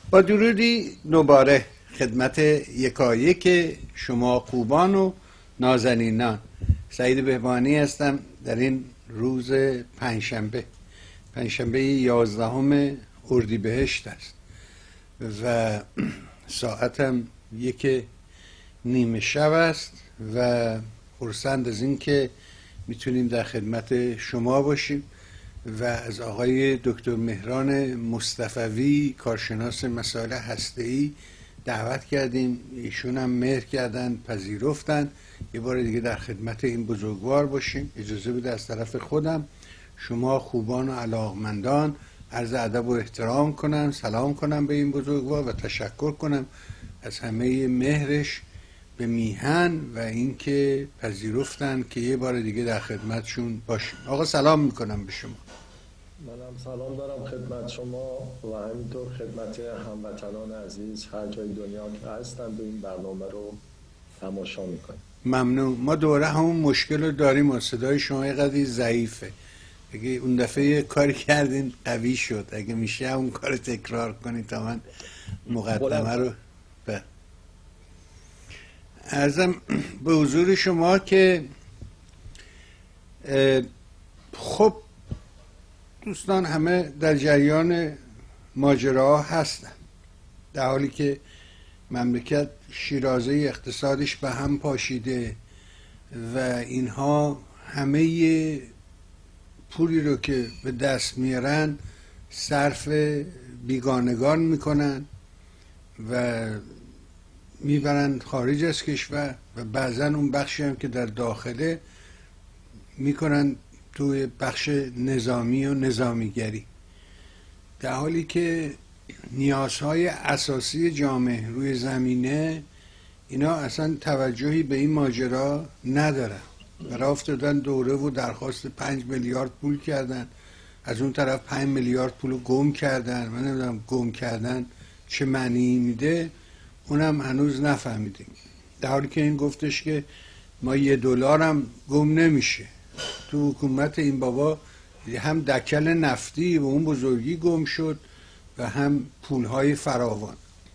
با درودی دوباره خدمت یکایک شما خوبان و نازنینان. سعید بهبانی هستم در این روز پنجشنبه 11 اردیبهشت است و ساعتم 1:30 است و خرسند از این که میتونیم در خدمت شما باشیم و از آقای دکتر مهران مصطفوی کارشناس مسائل هسته‌ای دعوت کردیم. ایشون هم مهر کردن، پذیرفتن یه بار دیگه در خدمت این بزرگوار باشیم. اجازه بده از طرف خودم شما خوبان و علاقمندان عرض ادب و احترام کنم، سلام کنم به این بزرگوار و تشکر کنم از همه مهرش به میهن و اینکه پذیرفتن که یه بار دیگه در خدمتشون باشیم. آقا سلام میکنم به شما. منم سلام دارم خدمت شما و همینطور خدمت هموطنان عزیز هر جای دنیا که هستند و این برنامه رو تماشا میکنیم. ممنون. ما دوره همون مشکل رو داریم و صدای شما یه قدری ضعیفه. اگه اون دفعه یه کاری کردین قوی شد، اگه میشه اون کار تکرار کنید تا من مقدمه رو عرضم به حضور شما که خب دوستان همه در جریان ماجراها هستن، در حالی که مملکت شیرازه اقتصادش به هم پاشیده و اینها همه پولی رو که به دست میارن صرف بیگانگان میکنن و میبرن خارج از کشور و بعضا اون بخشی هم که در داخله میکنن توی بخش نظامی و نظامیگری، در حالی که نیازهای اساسی جامعه روی زمینه اینا اصلا توجهی به این ماجرا ندارن و راه افتادن دوره و درخواست 5 میلیارد پول کردن، از اون طرف 5 میلیارد پول گم کردن. من نمیدونم گم کردن چه معنی میده، اونم هنوز نفهمیدیم، در حالی که این گفتش که ما $1 هم گم نمیشه. تو حکومت این بابا هم دکل نفتی و اون بزرگی گم شد و هم پولهای فراوان.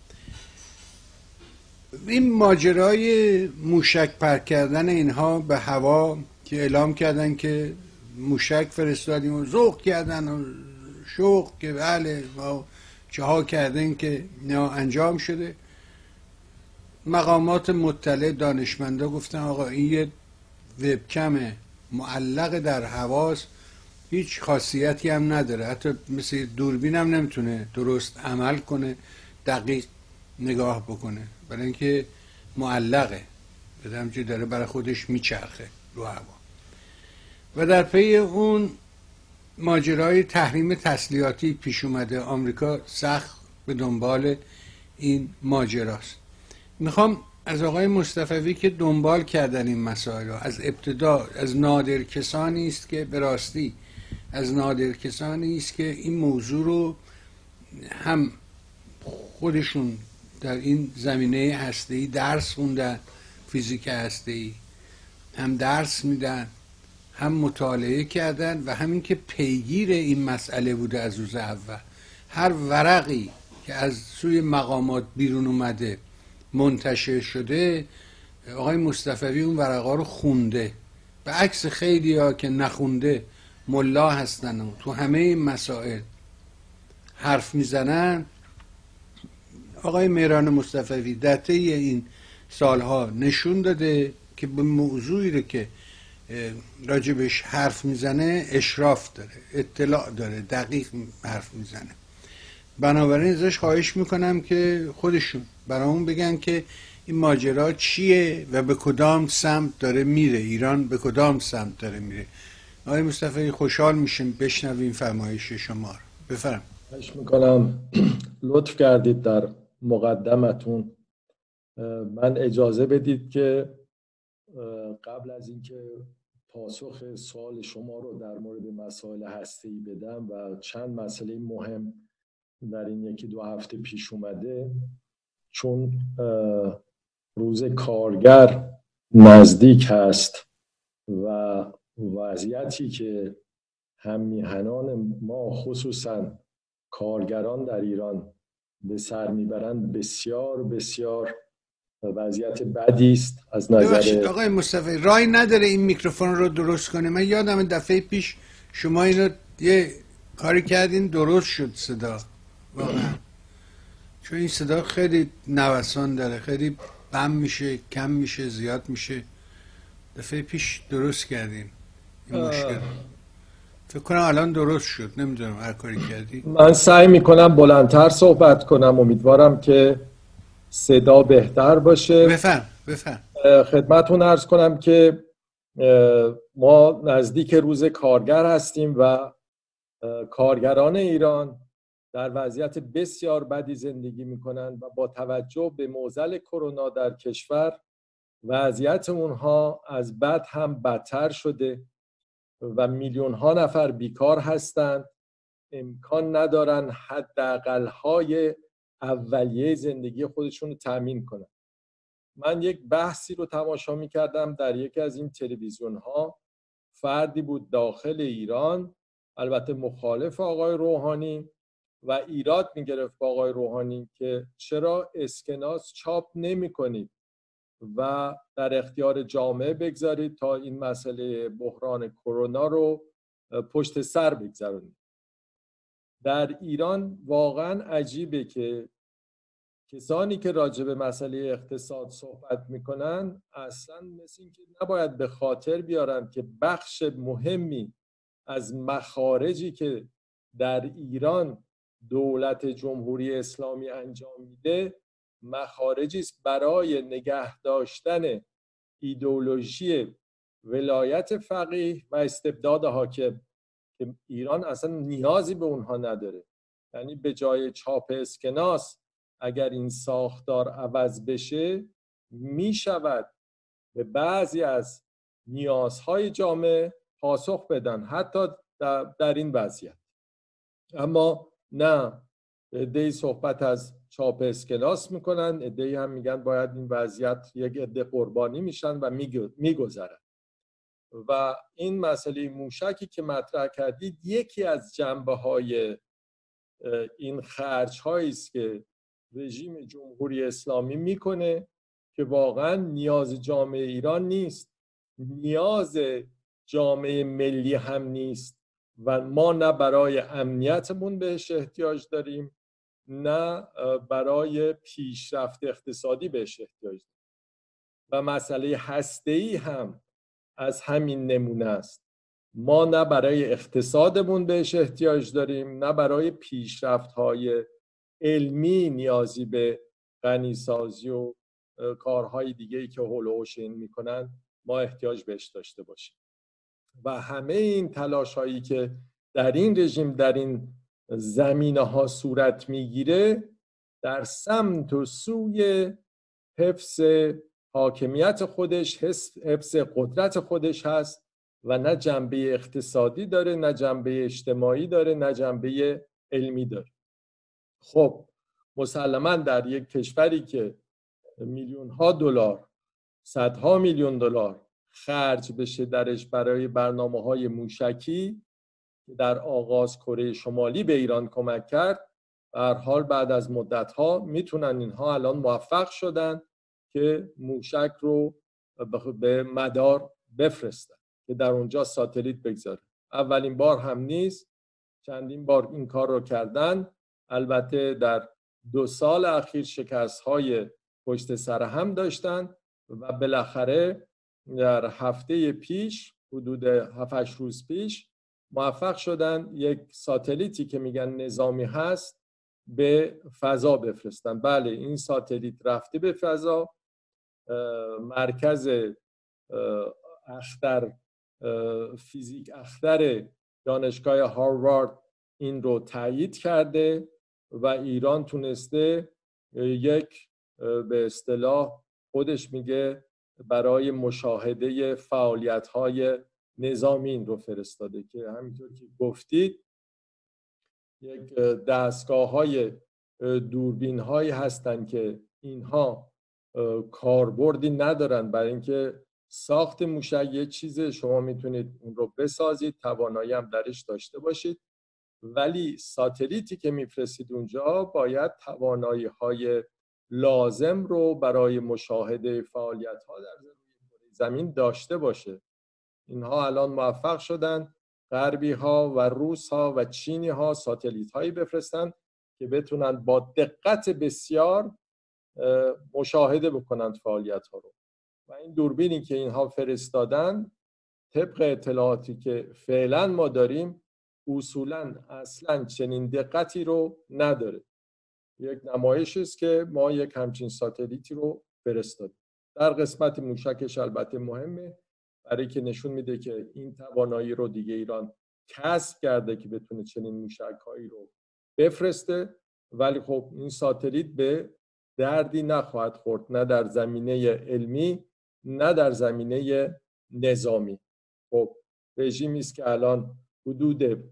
این ماجرای موشک پرت کردن اینها به هوا که اعلام کردن که موشک فرستادیم و ذوق کردن و شوق که بله ما چه ها کردن که نه انجام شده. مقامات مطلع دانشمندا گفتن آقا این یه وبکم معلق در هواست، هیچ خاصیتی هم نداره، حتی مثل دوربین هم نمیتونه درست عمل کنه، دقیق نگاه بکنه، برای اینکه معلقه، به همچه داره برای خودش میچرخه رو هوا. و در پی اون ماجرای تحریم تسلیحاتی پیش اومده. آمریکا سخت به دنبال این ماجراست. میخوام از آقای مصطفوی که دنبال کردن این مسائل از ابتدا، از نادر کسانی است که به راستی از نادر کسانی است که این موضوع رو هم خودشون در این زمینه هسته‌ای درس خوندن، فیزیک هسته‌ای هم درس میدن، هم مطالعه کردن و همین که پیگیر این مسئله بوده از روز اول. هر ورقی که از سوی مقامات بیرون اومده منتشر شده، آقای مصطفوی اون ورقا رو خونده، به عکس خیلی ها که نخونده ملا هستن و تو همه این مسائل حرف میزنن. آقای مهران مصطفوی در طی این سالها نشون داده که به موضوعی رو که راجبش حرف میزنه اشراف داره، اطلاع داره، دقیق حرف میزنه. بنابراین ازش خواهش میکنم که خودشون برامون بگن که این ماجرا چیه و به کدام سمت داره میره، ایران به کدام سمت داره میره. آقای مصطفی خوشحال میشیم بشنویم فرمایش شما رو. بفرم. خواهش میکنم. لطف کردید در مقدمتون. من اجازه بدید که قبل از اینکه پاسخ سوال شما رو در مورد مسائل هسته‌ای بدم و چند مسئله مهم در این 1-2 هفته پیش اومده، چون روز کارگر نزدیک هست و وضعیتی که هم میهنان ما خصوصا کارگران در ایران به سر میبرند بسیار بسیار وضعیت بدی است از ببخشید نظر. آقای مصطفی، رای نداره این میکروفون رو درست کنه؟ من یادم دفعه پیش شما اینو یه کاری کردین درست شد صدا، واقعا. چون این صدا خیلی نوسان داره، خیلی بم میشه، کم میشه، زیاد میشه. دفعه پیش درست کردین این مشکل رو. فکر کنم الان درست شد، نمیدونم هر کاری کردی. من سعی میکنم بلندتر صحبت کنم، امیدوارم که صدا بهتر باشه. بفرم. خدمتتون عرض کنم که ما نزدیک روز کارگر هستیم و کارگران ایران در وضعیت بسیار بدی زندگی میکنند و با توجه به معضل کرونا در کشور وضعیت اونها از بد هم بدتر شده و میلیون ها نفر بیکار هستند، امکان ندارن حداقل‌های اولیه زندگی خودشون رو تأمین کنن. من یک بحثی رو تماشا می‌کردم در یکی از این تلویزیون‌ها. فردی بود داخل ایران، البته مخالف آقای روحانی، و ایراد می‌گرفت با آقای روحانی که چرا اسکناس چاپ نمی‌کنید و در اختیار جامعه بگذارید تا این مسئله بحران کرونا رو پشت سر بگذارید. در ایران واقعا عجیبه که کسانی که راجع به مسئله اقتصاد صحبت میکنن اصلا مثل این که نباید به خاطر بیارن که بخش مهمی از مخارجی که در ایران دولت جمهوری اسلامی انجام میده مخارجی است برای نگه داشتن ایدئولوژی ولایت فقیه و استبداد حاکم که ایران اصلا نیازی به اونها نداره. یعنی به جای چاپ اسکناس اگر این ساختار عوض بشه میشود به بعضی از نیازهای جامعه پاسخ بدن، حتی در این وضعیت. اما نه، عده‌ای صحبت از چاپ اسکناس میکنن، عده‌ای هم میگن باید این وضعیت یک عده قربانی میشن و میگذرن. و این مسئله موشکی که مطرح کردید یکی از جنبه‌های این خرج‌هایی است که رژیم جمهوری اسلامی میکنه که واقعا نیاز جامعه ایران نیست، نیاز جامعه ملی هم نیست و ما نه برای امنیتمون بهش احتیاج داریم نه برای پیشرفت اقتصادی بهش احتیاج داریم. و مسئله هسته‌ای هم از همین نمونه است. ما نه برای اقتصادمون بهش احتیاج داریم نه برای پیشرفت‌های علمی نیازی به غنیسازی و کارهای دیگه‌ای که هول و حوش این میکنن ما احتیاج بهش داشته باشیم. و همه این تلاش‌هایی که در این رژیم در این زمینه‌ها صورت میگیره در سمت و سوی حفظ حاکمیت خودش، حفظ قدرت خودش هست و نه جنبه اقتصادی داره، نه جنبه اجتماعی داره، نه جنبه علمی داره. خب مسلماً در یک کشوری که میلیون ها دلار، صدها میلیون دلار خرج بشه درش برای برنامه‌های موشکی که در آغاز کره شمالی به ایران کمک کرد، به هر حال بعد از مدت‌ها میتونن اینها الان موفق شدن که موشک رو به مدار بفرستن که در اونجا ساتلیت بگذاره. اولین بار هم نیست، چندین بار این کار رو کردن. البته در 2 سال اخیر شکست‌های پشت سر هم داشتن و بالاخره در هفته پیش، حدود 7-8 روز پیش، موفق شدن یک ساتلیتی که میگن نظامی هست به فضا بفرستن. بله این ساتلیت رفته به فضا. مرکز اختر فیزیک اختر دانشگاه هاروارد این رو تایید کرده و ایران تونسته یک به اصطلاح خودش میگه برای مشاهده فعالیت‌های نظامی این رو فرستاده که همینطور که گفتید یک دستگاه‌های دوربین‌هایی هستن که اینها کاربردی ندارن برای اینکه ساخت موشک یه چیزه، شما میتونید اون رو بسازید، توانایی هم درش داشته باشید، ولی ساتلیتی که میفرستید اونجا باید توانایی‌های لازم رو برای مشاهده فعالیت‌ها در زمین داشته باشه. اینها الان موفق شدن غربی‌ها و روس‌ها و چینی‌ها ساتلیت‌هایی بفرستن که بتونن با دقت بسیار مشاهده بکنند فعالیت‌ها رو. و این دوربینی که اینها فرستادن طبق اطلاعاتی که فعلا ما داریم اصولاً اصلاً چنین دقتی رو نداره. یک نمایشی است که ما یک همچین ساتلیتی رو فرستادیم. در قسمت موشکش البته مهمه برای که نشون میده که این توانایی رو دیگه ایران کسب کرده که بتونه چنین موشک‌هایی رو بفرسته، ولی خب این ساتلیت به دردی نخواهد خورد، نه در زمینه علمی نه در زمینه نظامی. خب رژیمی است که الان حدود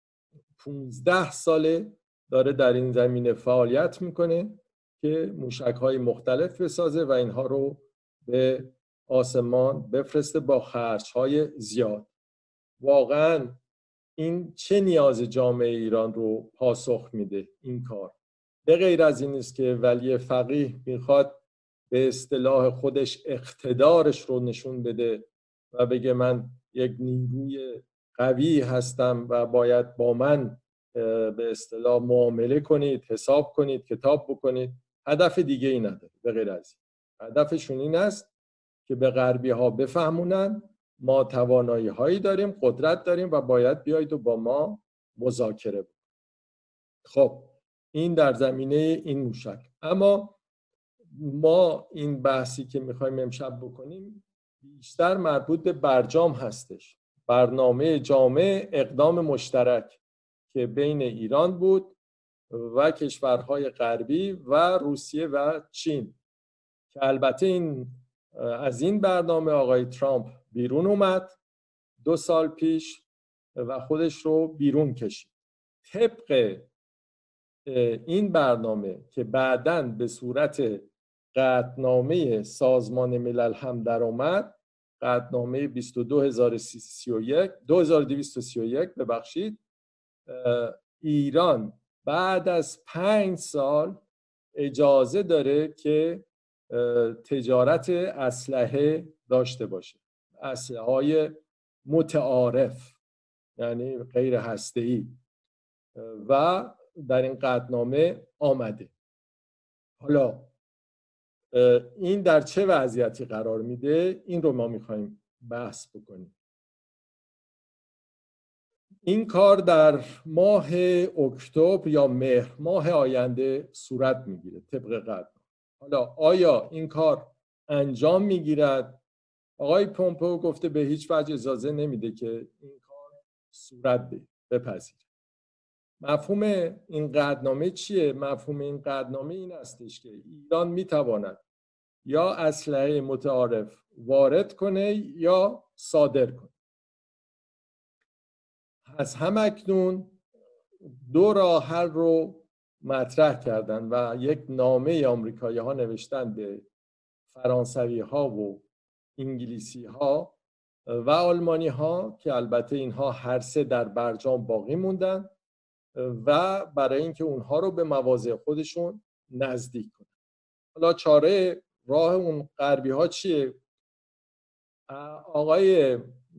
15 ساله داره در این زمینه فعالیت میکنه که موشک‌های مختلف بسازه و اینها رو به آسمان بفرسته با خرج‌های زیاد. واقعاً این چه نیاز جامعه ایران رو پاسخ میده این کار؟ به غیر از این است که ولی فقیه میخواد به اصطلاح خودش اقتدارش رو نشون بده و بگه من یک نیروی قوی هستم و باید با من به اصطلاح معامله کنید، حساب کنید، کتاب بکنید. هدف دیگه ای نداره. به غیر از این هدفشون این است که به غربی ها بفهمونن ما توانایی هایی داریم، قدرت داریم و باید بیایید و با ما مذاکره بکنید. خب این در زمینه این موشک. اما ما این بحثی که میخوایم امشب بکنیم بیشتر مربوط به برجام هستش. برنامه جامع اقدام مشترک که بین ایران بود و کشورهای غربی و روسیه و چین که البته از این برنامه آقای ترامپ بیرون اومد 2 سال پیش و خودش رو بیرون کشید. طبق این برنامه که بعداً به صورت قطعنامه سازمان ملل هم در آمد، قطعنامه 2231 ببخشید، ایران بعد از 5 سال اجازه داره که تجارت اسلحه داشته باشه، اسلحه‌های متعارف یعنی غیر هسته‌ای، و در این قطعنامه آمده. حالا این در چه وضعیتی قرار میده؟ این رو ما میخوایم بحث بکنیم. این کار در ماه اکتبر یا مهر ماه آینده صورت میگیره طبق قطعنامه. حالا آیا این کار انجام میگیرد؟ آقای پومپئو گفته به هیچ وجه اجازه نمیده که این کار صورت بپذیره. مفهوم این قطعنامه چیه؟ مفهوم این قطعنامه این هستش که ایران میتواند یا اسلحه متعارف وارد کنه یا صادر کنه. از همکنون 2 راه حل رو مطرح کردن و یک نامه آمریکایی ها نوشتن به فرانسوی ها و انگلیسی ها و آلمانی ها که البته اینها هر سه در برجام باقی موندن و برای اینکه اونها رو به مواضع خودشون نزدیک کنن. حالا چاره راه اون غربی ها چیه؟ آقای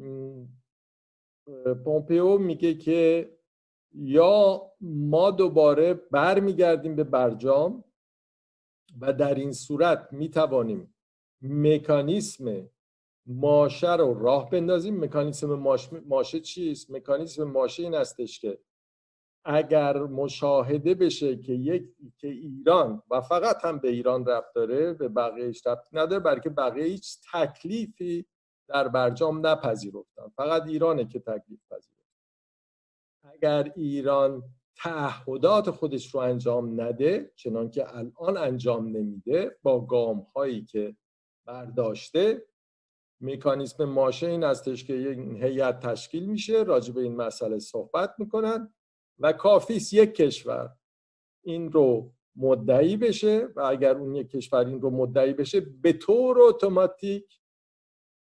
پومپئو میگه که یا ما دوباره برمیگردیم به برجام و در این صورت میتوانیم مکانیسم ماشه رو راه بندازیم. مکانیسم ماشه چیست؟ مکانیسم ماشه این هستش که اگر مشاهده بشه که ایران، و فقط هم به ایران ربط داره، به بقیه‌اش ربط نداره، بلکه بقیه هیچ تکلیفی در برجام نپذیرفتن، فقط ایرانه که تکلیف پذیرفته. اگر ایران تعهدات خودش رو انجام نده، چنان که الان انجام نمیده با گام هایی که برداشته، مکانیسم ماشه این هستش که یک هیئت تشکیل میشه، راجع به این مسئله صحبت میکنن و کافیست یک کشور این رو مدعی بشه و اگر اون یک کشور این رو مدعی بشه به طور اتوماتیک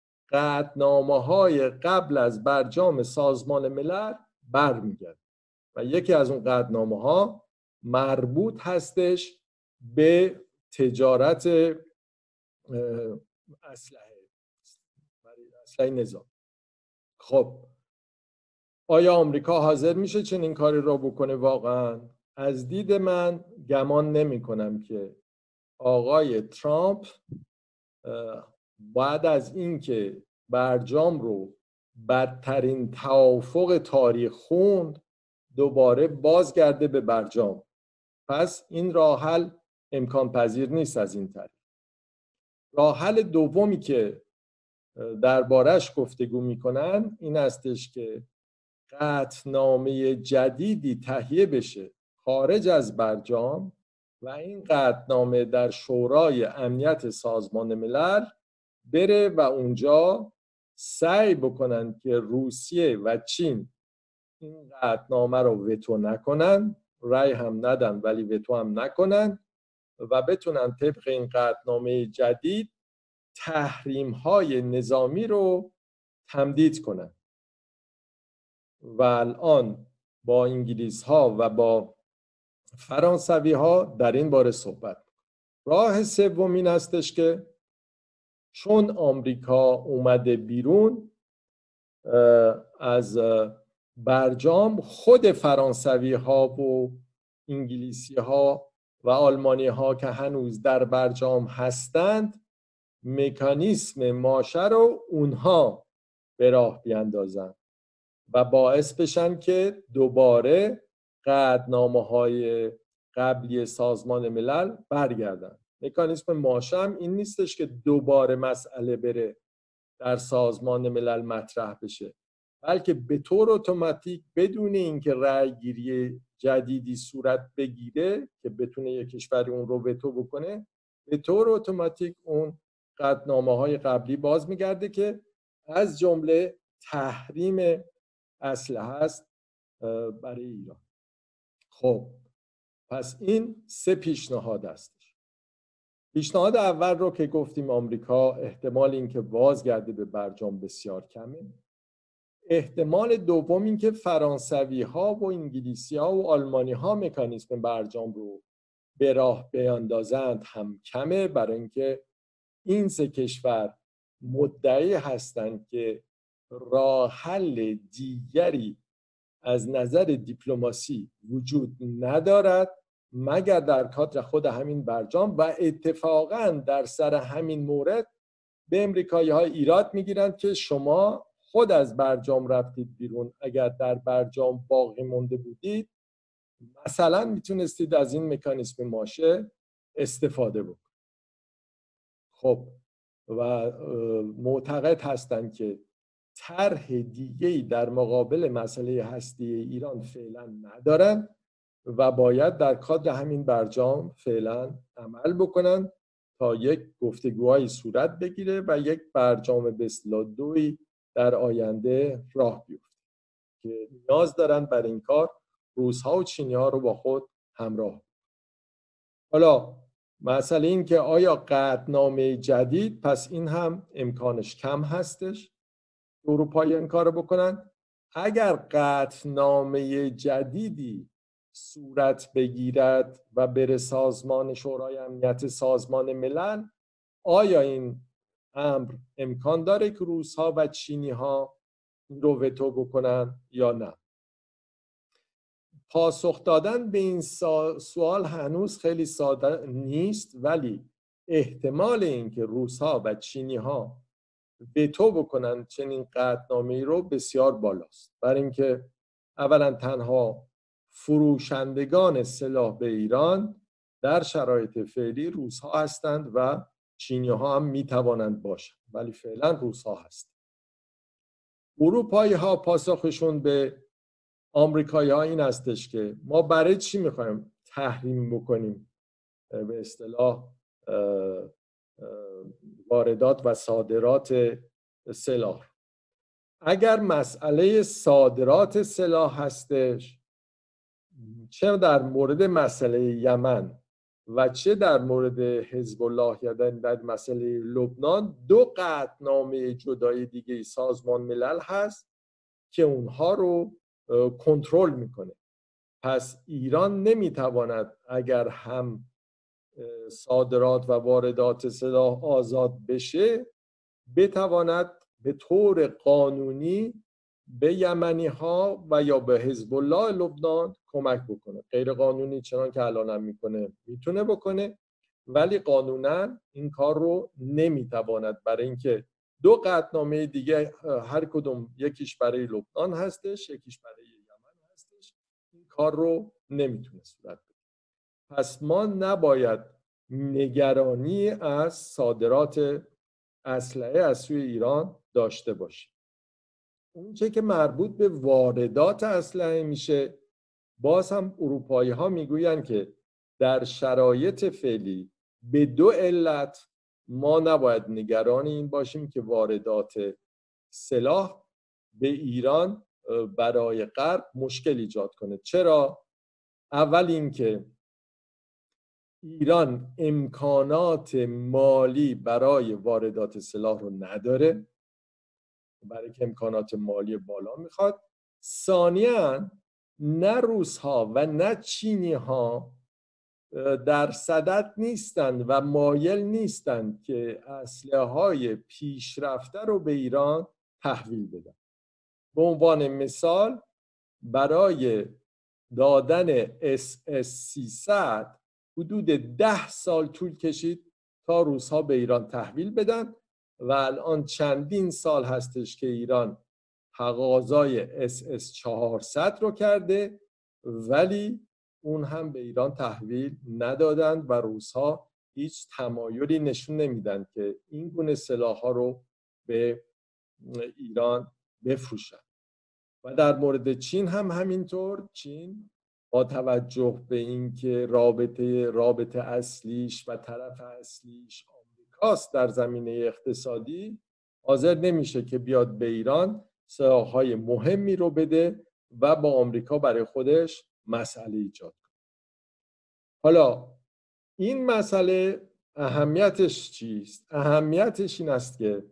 قطعنامه‌های قبل از برجام سازمان ملل برمیگرده. و یکی از اون قطعنامه‌ها مربوط هستش به تجارت اسلحه نظام. خب آیا آمریکا حاضر میشه چنین کاری رو بکنه؟ واقعا از دید من گمان نمی کنم که آقای ترامپ بعد از اینکه برجام رو بدترین توافق تاریخ خوند دوباره بازگرده به برجام. پس این راه حل امکان پذیر نیست از این طریق. راه حل دومی که دربارش گفتگو میکنن این استش که قطعنامه جدیدی تهیه بشه خارج از برجام و این قطعنامه در شورای امنیت سازمان ملل بره و اونجا سعی بکنن که روسیه و چین این قطعنامه رو وتو نکنن، رأی هم ندن ولی وتو هم نکنن و بتونن طبق این قطعنامه جدید تحریم‌های نظامی رو تمدید کنن. و الان با انگلیس ها و با فرانسوی ها در این باره صحبت. راه سوم این استش که چون آمریکا اومده بیرون از برجام، خود فرانسوی ها و انگلیسی ها و آلمانی ها که هنوز در برجام هستند مکانیسم ماشه رو اونها به راه بیاندازند و باعث بشن که دوباره قطعنامه‌های قبلی سازمان ملل برگردن. مکانیسم ماشه هم این نیستش که دوباره مسئله بره در سازمان ملل مطرح بشه، بلکه به طور اتوماتیک بدون اینکه رأی گیری جدیدی صورت بگیره که بتونه یک کشوری اون رو وتو بکنه، به طور اتوماتیک اون قطعنامه‌های قبلی باز میگرده که از جمله تحریم اسلحه است برای ایران. خب پس این سه پیشنهاد هستش. پیشنهاد اول رو که گفتیم آمریکا احتمال این که بازگرده به برجام بسیار کمه. احتمال دوم این که فرانسوی ها و انگلیسی ها و آلمانی ها مکانیسم برجام رو به راه بیاندازند هم کمه، برای اینکه این سه کشور مدعی هستند که راه حل دیگری از نظر دیپلماسی وجود ندارد مگر در کادر خود همین برجام و اتفاقاً در سر همین مورد به امریکایی‌ها ایراد میگیرند که شما خود از برجام رفتید بیرون، اگر در برجام باقی مونده بودید مثلا میتونستید از این مکانیسم ماشه استفاده بکنید. خب و معتقد هستند که طرح دیگه‌ای در مقابل مسئله هسته ایران فعلا ندارن و باید در کادر همین برجام فعلا عمل بکنن تا یک گفتگوهای صورت بگیره و یک برجام به اصطلاح دویی در آینده راه بیفته که نیاز دارن برای این کار روس‌ها و چینی‌ها رو با خود همراه. حالا مسئله این که آیا قطعنامه جدید، پس این هم امکانش کم هستش اروپایی این کار رو بکنن. اگر قطعنامه جدیدی صورت بگیرد و بره سازمان شورای امنیت سازمان ملل، آیا این امر امکان داره که روس‌ها و چینی‌ها این رو وتو بکنن یا نه؟ پاسخ دادن به این سوال هنوز خیلی ساده نیست، ولی احتمال اینکه روس‌ها و چینی‌ها وتو بکنن چنین قطعنامه‌ای رو بسیار بالاست، برای اینکه اولا تنها فروشندگان سلاح به ایران در شرایط فعلی روس‌ها هستند و چینی‌ها هم میتوانند باشند، ولی فعلا روس‌ها هستند. اروپایی‌ها پاسخشون به آمریکایی‌ها این هستش که ما برای چی می‌خوایم تحریم بکنیم به اصطلاح واردات و صادرات سلاح؟ اگر مسئله صادرات سلاح هستش، چه در مورد مسئله یمن و چه در مورد حزب الله یا در مسئله لبنان، دو قطعنامه جدای دیگه سازمان ملل هست که اونها رو کنترل میکنه. پس ایران نمیتواند اگر هم صادرات و واردات سلاح آزاد بشه بتواند به طور قانونی به یمنی ها و یا به حزب الله لبنان کمک بکنه. غیر قانونی چنان که الان هم میکنه میتونه بکنه، ولی قانونا این کار رو نمیتواند، برای اینکه دو قطعنامه دیگه هر کدوم یکیش برای لبنان هستش یکیش برای یمن هستش، این کار رو نمیتونه صورت بده. پس ما نباید نگرانی از صادرات اسلحه از سوی ایران داشته باشیم. اون چه که مربوط به واردات اسلحه میشه، باز هم اروپایی ها میگوین که در شرایط فعلی به دو علت ما نباید نگران این باشیم که واردات سلاح به ایران برای غرب مشکل ایجاد کنه. چرا؟ اول اینکه ایران امکانات مالی برای واردات سلاح رو نداره، برای که امکانات مالی بالا میخواد. ثانیاً نه روس‌ها و نه چینی‌ها در صدد نیستند و مایل نیستند که اسلحه‌های پیشرفته رو به ایران تحویل بدن. به عنوان مثال برای دادن SS-300 حدود 10 سال طول کشید تا روس‌ها به ایران تحویل بدن و الان چندین سال هستش که ایران تقاضای SS-400 رو کرده ولی اون هم به ایران تحویل ندادند و روس‌ها هیچ تمایلی نشون نمیدن که این گونه سلاح‌ها رو به ایران بفروشن. و در مورد چین هم همینطور. چین با توجه به اینکه رابطه اصلیش و طرف اصلیش آمریکاست در زمینه اقتصادی، حاضر نمیشه که بیاد به ایران سلاح‌های مهمی رو بده و با آمریکا برای خودش مسئله ایجاد کنه. حالا این مسئله اهمیتش چیست؟ اهمیتش این است که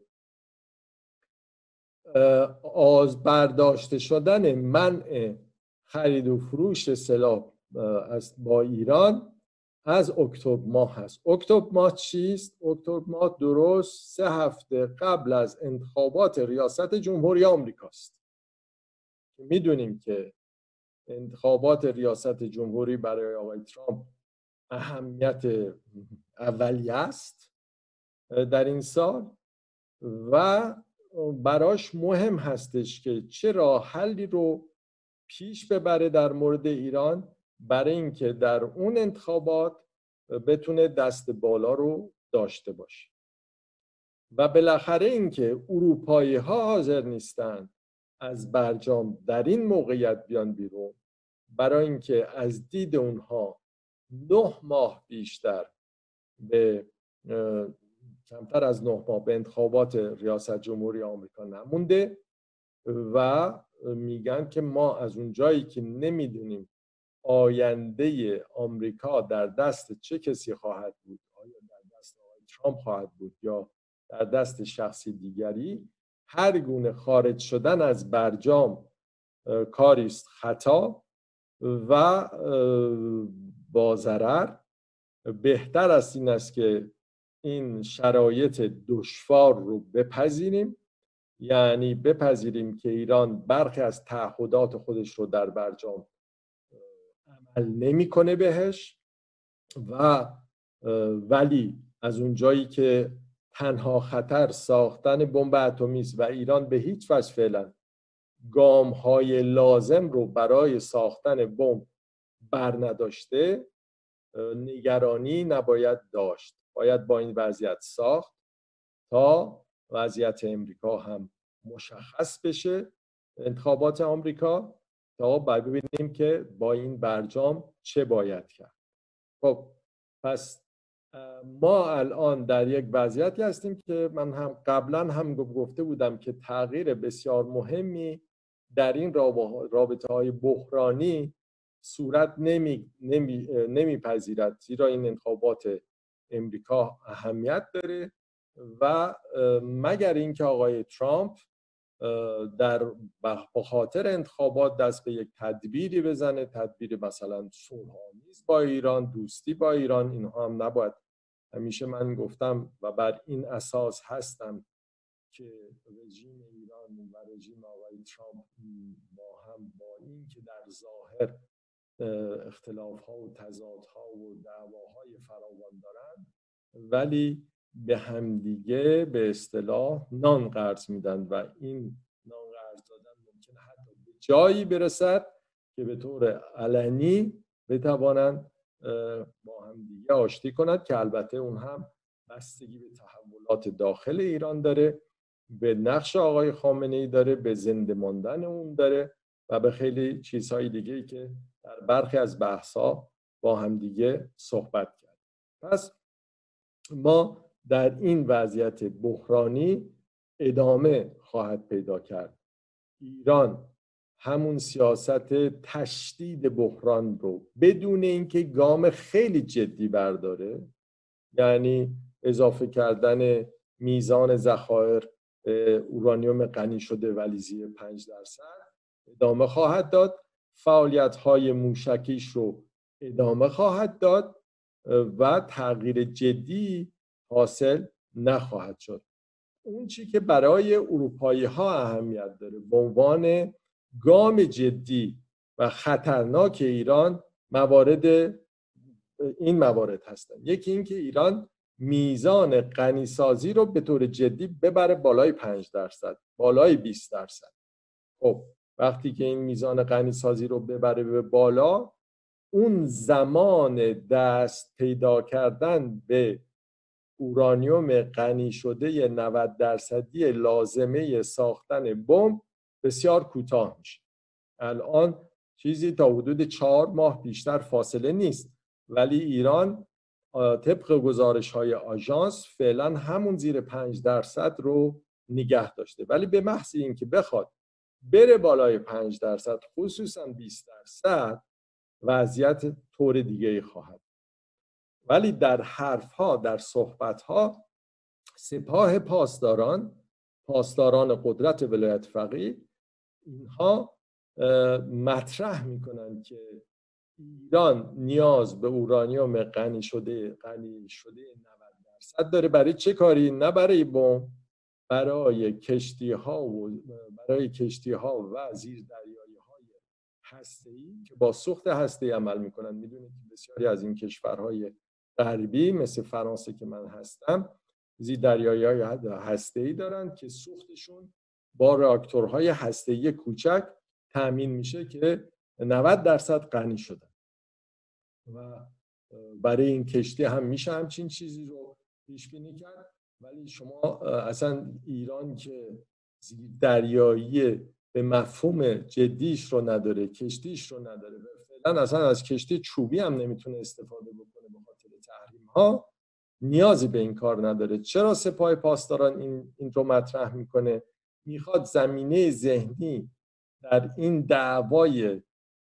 برداشته شدن منع خرید و فروش سلاح با ایران از اکتبر ماه هست. اکتبر ماه چیست؟ اکتبر ماه درست 3 هفته قبل از انتخابات ریاست جمهوری آمریکاست. میدونیم که انتخابات ریاست جمهوری برای آقای ترامپ اهمیت اولیه است در این سال و براش مهم هستش که چه راه حلی رو پیش ببره در مورد ایران برای اینکه در اون انتخابات بتونه دست بالا رو داشته باشه. و بالاخره اینکه اروپایی ها حاضر نیستن از برجام در این موقعیت بیان بیرون، برای اینکه از دید اونها 9 ماه بیشتر به کمتر از 9 ماه به انتخابات ریاست جمهوری آمریکا نمونده و میگن که ما از اون جایی که نمیدونیم آینده آمریکا در دست چه کسی خواهد بود، آیا در دست آقای ترامپ خواهد بود یا در دست شخصی دیگری، هر گونه خارج شدن از برجام کاری است خطا و با ضرر. بهتر است این است که این شرایط دشوار رو بپذیریم، یعنی بپذیریم که ایران برخی از تعهدات خودش رو در برجام عمل نمی‌کنه بهش ولی از اون جایی که تنها خطر ساختن بمب اتمی است و ایران به هیچ وجه فعلا گام‌های لازم رو برای ساختن بمب برنداشته، نگرانی نباید داشت. باید با این وضعیت ساخت تا وضعیت امریکا هم مشخص بشه، انتخابات آمریکا، تا ببینیم که با این برجام چه باید کرد. خب پس ما الان در یک وضعیتی هستیم که من هم قبلا هم گفته بودم که تغییر بسیار مهمی در این رابطه‌های بحرانی صورت نمیپذیرد، زیرا این انتخابات امریکا اهمیت داره و مگر اینکه آقای ترامپ در بخاطر انتخابات دست به یک تدبیری بزنه، تدبیر مثلا صلح‌آمیز با ایران، دوستی با ایران. اینها هم نباید. همیشه من گفتم و بر این اساس هستم که رژیم ایران و رژیم آقای ترامپ با این که در ظاهر اختلاف‌ها و تضادها و دعواهای فراوان دارند، ولی به همدیگه به اصطلاح نان قرض میدن و این نان قرض دادن ممکنه حتی به جایی برسد که به طور علنی بتوانند با همدیگه آشتی کنند، که البته اون هم بستگی به تحولات داخل ایران داره، به نقش آقای خامنه‌ای داره، به زنده ماندن اون داره و به خیلی چیزهای دیگه‌ای که در برخی از بحث‌ها با همدیگه صحبت کرد. پس ما در این وضعیت بحرانی ادامه خواهد پیدا کرد. ایران همون سیاست تشدید بحران رو بدون اینکه گام خیلی جدی برداره، یعنی اضافه کردن میزان ذخایر اورانیوم غنی شده ولی زیر 5%، ادامه خواهد داد. فعالیت‌های موشکیش رو ادامه خواهد داد و تغییر جدی حاصل نخواهد شد. اون چی که برای اروپایی ها اهمیت داره به عنوان گام جدی و خطرناک ایران این موارد هستن. یکی این که ایران میزان غنیسازی رو به طور جدی ببره بالای 5%، بالای 20%. خب وقتی که این میزان غنیسازی رو ببره به بالا، اون زمان دست پیدا کردن به اورانیوم غنی شده 90% لازمه ساختن بمب بسیار کوتاه میشه. الان چیزی تا حدود 4 ماه بیشتر فاصله نیست، ولی ایران طبق گزارش‌های آژانس فعلا همون زیر 5% رو نگه داشته، ولی به محض اینکه بخواد بره بالای 5%، خصوصا 20%، وضعیت طور دیگه‌ای خواهد. ولی در حرف‌ها، در صحبت‌ها، سپاه پاسداران قدرت ولایت فقیه، اینها مطرح میکنن که ایران نیاز به اورانیوم غنی شده 90% داره. برای چه کاری؟ نه برای بمب، برای کشتی‌ها و زیردریایی‌های هسته‌ای که با سوخت هسته‌ای عمل میکنن. میدونید که بسیاری از این کشورهای غربی مثل فرانسه که من هستم زیردریایی‌های هسته‌ای دارن که سوختشون با راکتورهای هسته‌ای کوچک تامین میشه که 90% غنی شدن و برای این کشتی هم میشه همچین چیزی رو پیش بینی کرد. ولی شما اصلا ایران که زیردریایی به مفهوم جدیش رو نداره، کشتیش رو نداره، فعلا اصلا از کشتی چوبی هم نمیتونه استفاده بکنه به خاطر تحریم ها، نیازی به این کار نداره. چرا سپاه پاسداران این رو مطرح میکنه؟ میخواد زمینه ذهنی در این دعوای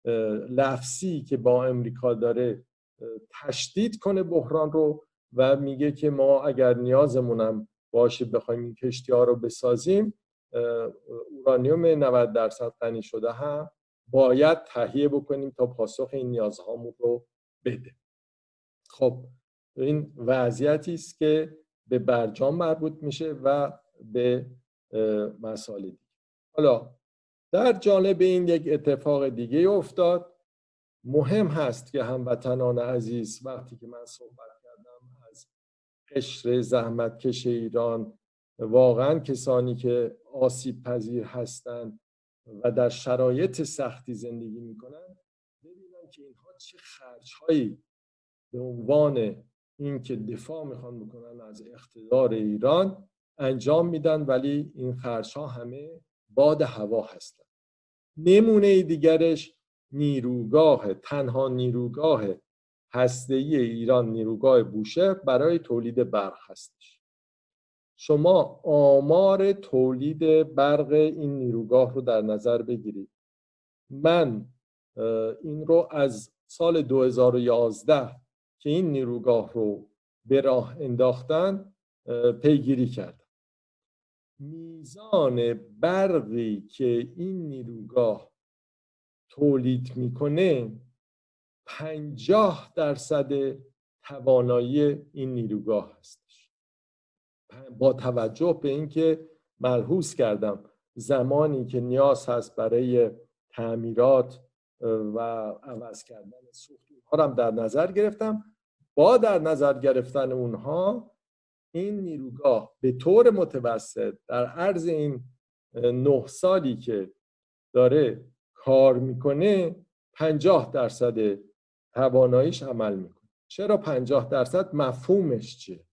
لفظی که با امریکا داره تشدید کنه بحران رو و میگه که ما اگر نیازمونم باشه بخوایم این کشتی ها رو بسازیم، اورانیوم 90% غنی شده هم باید تهیه بکنیم تا پاسخ این نیازهامون رو بده. خب این وضعیتی است که به برجام مربوط میشه و به مسائل دیگه. حالا در جانب این یک اتفاق دیگه افتاد. مهم هست که هموطنان عزیز، وقتی که من صحبت کردم از قشر زحمتکش ایران، واقعا کسانی که آسیب پذیر هستند و در شرایط سختی زندگی میکنن، ببینن که اینها چه خرج‌هایی به عنوان این که دفاع میخوان بکنن از اقتدار ایران انجام میدن، ولی این خرج‌ها همه باد هوا هستن. نمونه دیگرش تنها نیروگاه هسته‌ای ایران، نیروگاه بوشهر برای تولید برق هستش. شما آمار تولید برق این نیروگاه رو در نظر بگیرید. من این رو از سال 2011 که این نیروگاه رو به راه انداختن پیگیری کردم. میزان برقی که این نیروگاه تولید میکنه 50% توانایی این نیروگاه هستش. با توجه به اینکه ملحوظ کردم زمانی که نیاز هست برای تعمیرات و عوض کردن سوخت اونها هم در نظر گرفتم، با در نظر گرفتن اونها این نیروگاه به طور متوسط در عرض این 9 سالی که داره کار میکنه 50% تواناییش عمل میکنه. چرا 50%؟ مفهومش چیه؟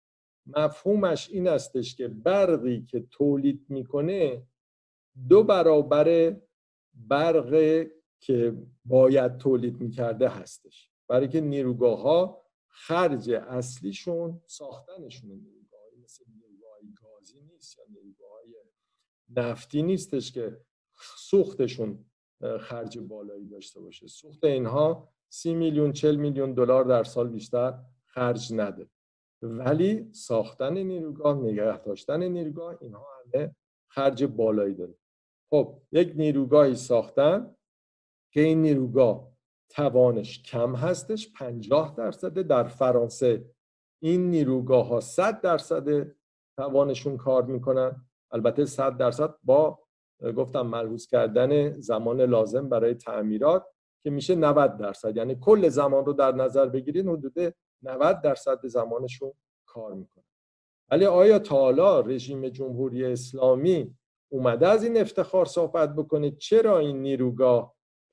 مفهومش این استش که برقی که تولید میکنه 2 برابر برق که باید تولید میکرده هستش، برای که نیروگاه ها خرج اصلیشون ساختنشون نیروگاه مثل نیروگاه گازی نیست یا نیروگاه نفتی نیستش که سوختشون خرج بالایی داشته باشه. سوخت اینها 30 میلیون 40 میلیون دلار در سال بیشتر خرج نده، ولی ساختن نیروگاه، نگه داشتن نیروگاه، اینها همه خرج بالایی داره. خب یک نیروگاهی ساختن که این نیروگاه توانش کم هستش، 50%. در فرانسه این نیروگاه ها 100% توانشون کار میکنن، البته 100% با گفتم ملحوظ کردن زمان لازم برای تعمیرات که میشه 90%، یعنی کل زمان رو در نظر بگیرین حدود 90% زمانشون کار میکنن. ولی آیا تا حالا رژیم جمهوری اسلامی اومده از این افتخار صحبت بکنه چرا این نیروگاه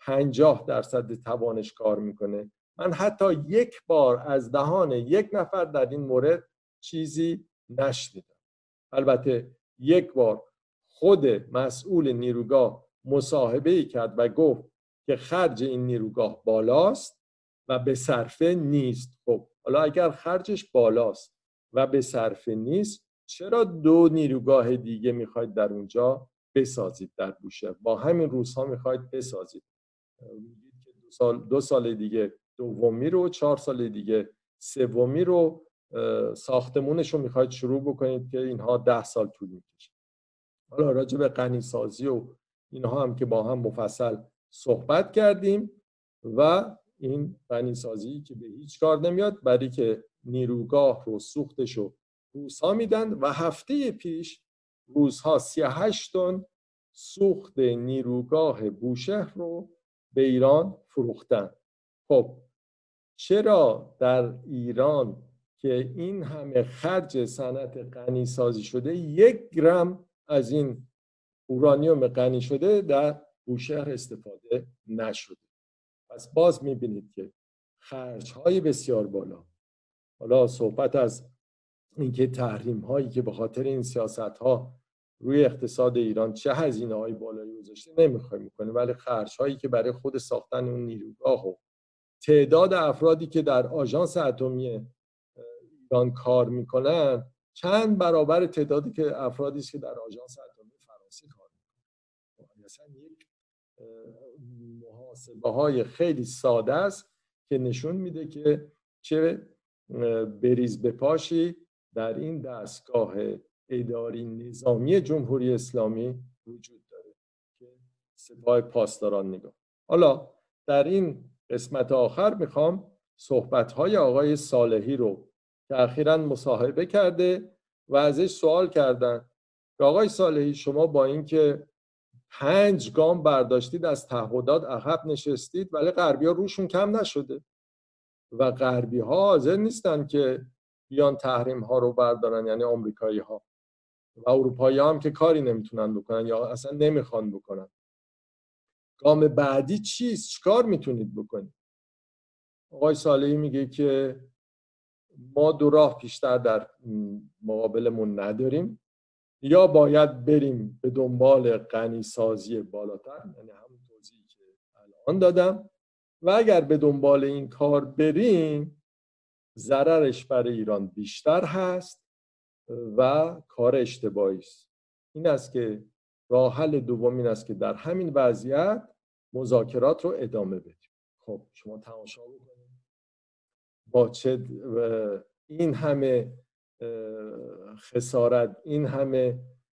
50% توانش کار میکنه؟ من حتی یک بار از دهان یک نفر در این مورد چیزی نشنیدم. البته یک بار خود مسئول نیروگاه مصاحبه‌ای کرد و گفت که خرج این نیروگاه بالاست و به صرفه نیست. خب حالا اگر خرجش بالاست و به صرفه نیست، چرا 2 نیروگاه دیگه میخواید در اونجا بسازید در بوشهر؟ با همین روزها میخواید بسازید، میگید که 2 سال دیگه دومی رو، 4 سال دیگه سومی رو ساختمونش رو میخواید شروع بکنید که اینها 10 سال طول میکشه. حالا راجع به غنیسازی و اینها هم که با هم مفصل صحبت کردیم و این غنیسازی که به هیچ کار نمیاد، برای که نیروگاه رو سوختش رو روزها میدن و هفته پیش روزها 38 تن سوخت نیروگاه بوشهر رو به ایران فروختن. خب چرا در ایران که این همه خرج صنعت غنیسازی شده 1 گرم از این اورانیوم غنی شده در بوشهر استفاده نشده؟ پس باز میبینید که خرج‌های بسیار بالا. حالا صحبت از اینکه تحریم هایی که به خاطر این سیاست ها روی اقتصاد ایران چه هزینه های بالایی گذاشته نمیخوایم میکنیم، ولی خرج هایی که برای خود ساختن اون نیروگاه و تعداد افرادی که در آژانس اتمی ایران کار میکنن چند برابر تعدادی که افرادی است که در آژانس اتمی فرانسه کار میکنن. مثلا یک محاسبه های خیلی ساده است که نشون میده که چه بریز به پاشی در این دستگاه اداری نظامی جمهوری اسلامی وجود داره که سپاه پاسداران نگاه. حالا در این قسمت آخر میخوام صحبت‌های آقای صالحی رو که اخیراً مصاحبه کرده و ازش سوال کردن که آقای صالحی شما با اینکه 5 گام برداشتید از تعهدات عقب نشستید ولی غربی‌ها روشون کم نشده و غربی‌ها حاضر نیستن که بیان تحریم ها رو بردارن، یعنی آمریکایی ها و اروپایی ها هم که کاری نمیتونن بکنن یا اصلا نمیخوان بکنن. گام بعدی چیست؟ چیکار میتونید بکنید؟ آقای صالحی میگه که ما 2 راه پیشتر در مقابلمون نداریم، یا باید بریم به دنبال غنیسازی بالاتر، یعنی همون توضیحی که الان دادم، و اگر به دنبال این کار بریم ضررش برای ایران بیشتر هست و کار اشتباهی است. این است که راه حل دوم این است که در همین وضعیت مذاکرات رو ادامه بدیم. خب شما تماشا بکنید با چه این همه خسارت، این همه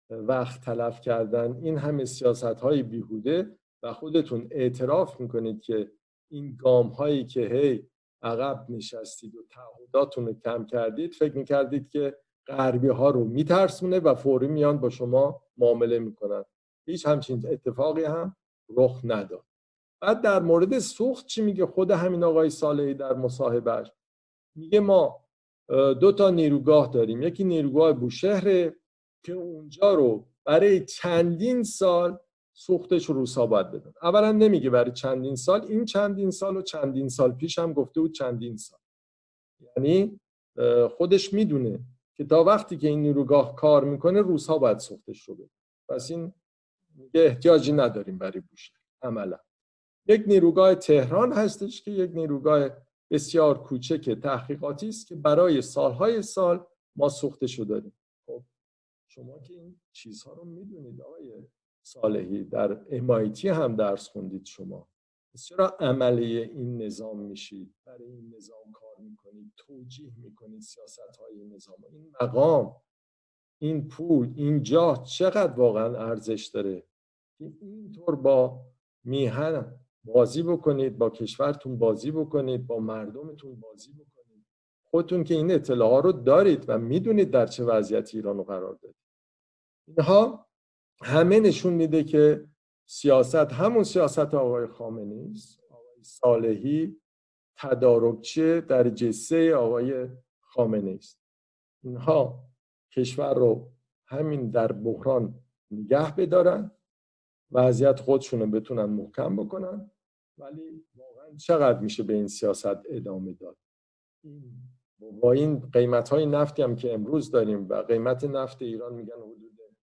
وقت تلف کردن، این همه سیاست‌های بیهوده و خودتون اعتراف میکنید که این گام‌هایی که هی عقب نشستید و تعهداتون رو کم کردید، فکر میکردید که غربی‌ها رو میترسونه و فوری میان با شما معامله میکنن. هیچ همچین اتفاقی هم رخ نداد. بعد در مورد سوخت چی میگه خود همین آقای صالحی در مصاحبهش؟ میگه ما 2 نیروگاه داریم، یکی نیروگاه بوشهره که اونجا رو برای چندین سال سوختش روسا باید بدن. اولا نمیگه برای چندین سال، این چندین سال و چندین سال پیش هم گفته بود چندین سال، یعنی خودش میدونه که تا وقتی که این نیروگاه کار میکنه روسا باید سوختش رو بدن. پس این میگه احتیاجی نداریم برای بوشهر. عملا یک نیروگاه تهران هستش که یک نیروگاه بسیار کوچک تحقیقاتی است که برای سالهای سال ما سوختشو داریم. خب شما که این چیزها رو میدونید آقای صالحی، در MIT هم درس خوندید شما، چرا عملی این نظام میشید، برای این نظام کار میکنید، توجیه میکنید سیاست‌های این نظام، این مقام، این پول، این جاه چقدر واقعا ارزش داره که اینطور با میهن بازی بکنید، با کشورتون بازی بکنید، با مردمتون بازی بکنید، خودتون که این اطلاعات رو دارید و میدونید در چه وضعیتی ایران رو قرار دارید. اینها همه نشون میده که سیاست همون سیاست آقای خامنه‌ای است. آقای صالحی تدارکچی درجه 3 آقای خامنه‌ای است. اینها کشور رو همین در بحران نگه بدارن، وضعیت خودشون رو بتونن محکم بکنن، ولی واقعا چقدر میشه به این سیاست ادامه داد؟ با این قیمت‌های نفتی هم که امروز داریم و قیمت نفت ایران میگن حدود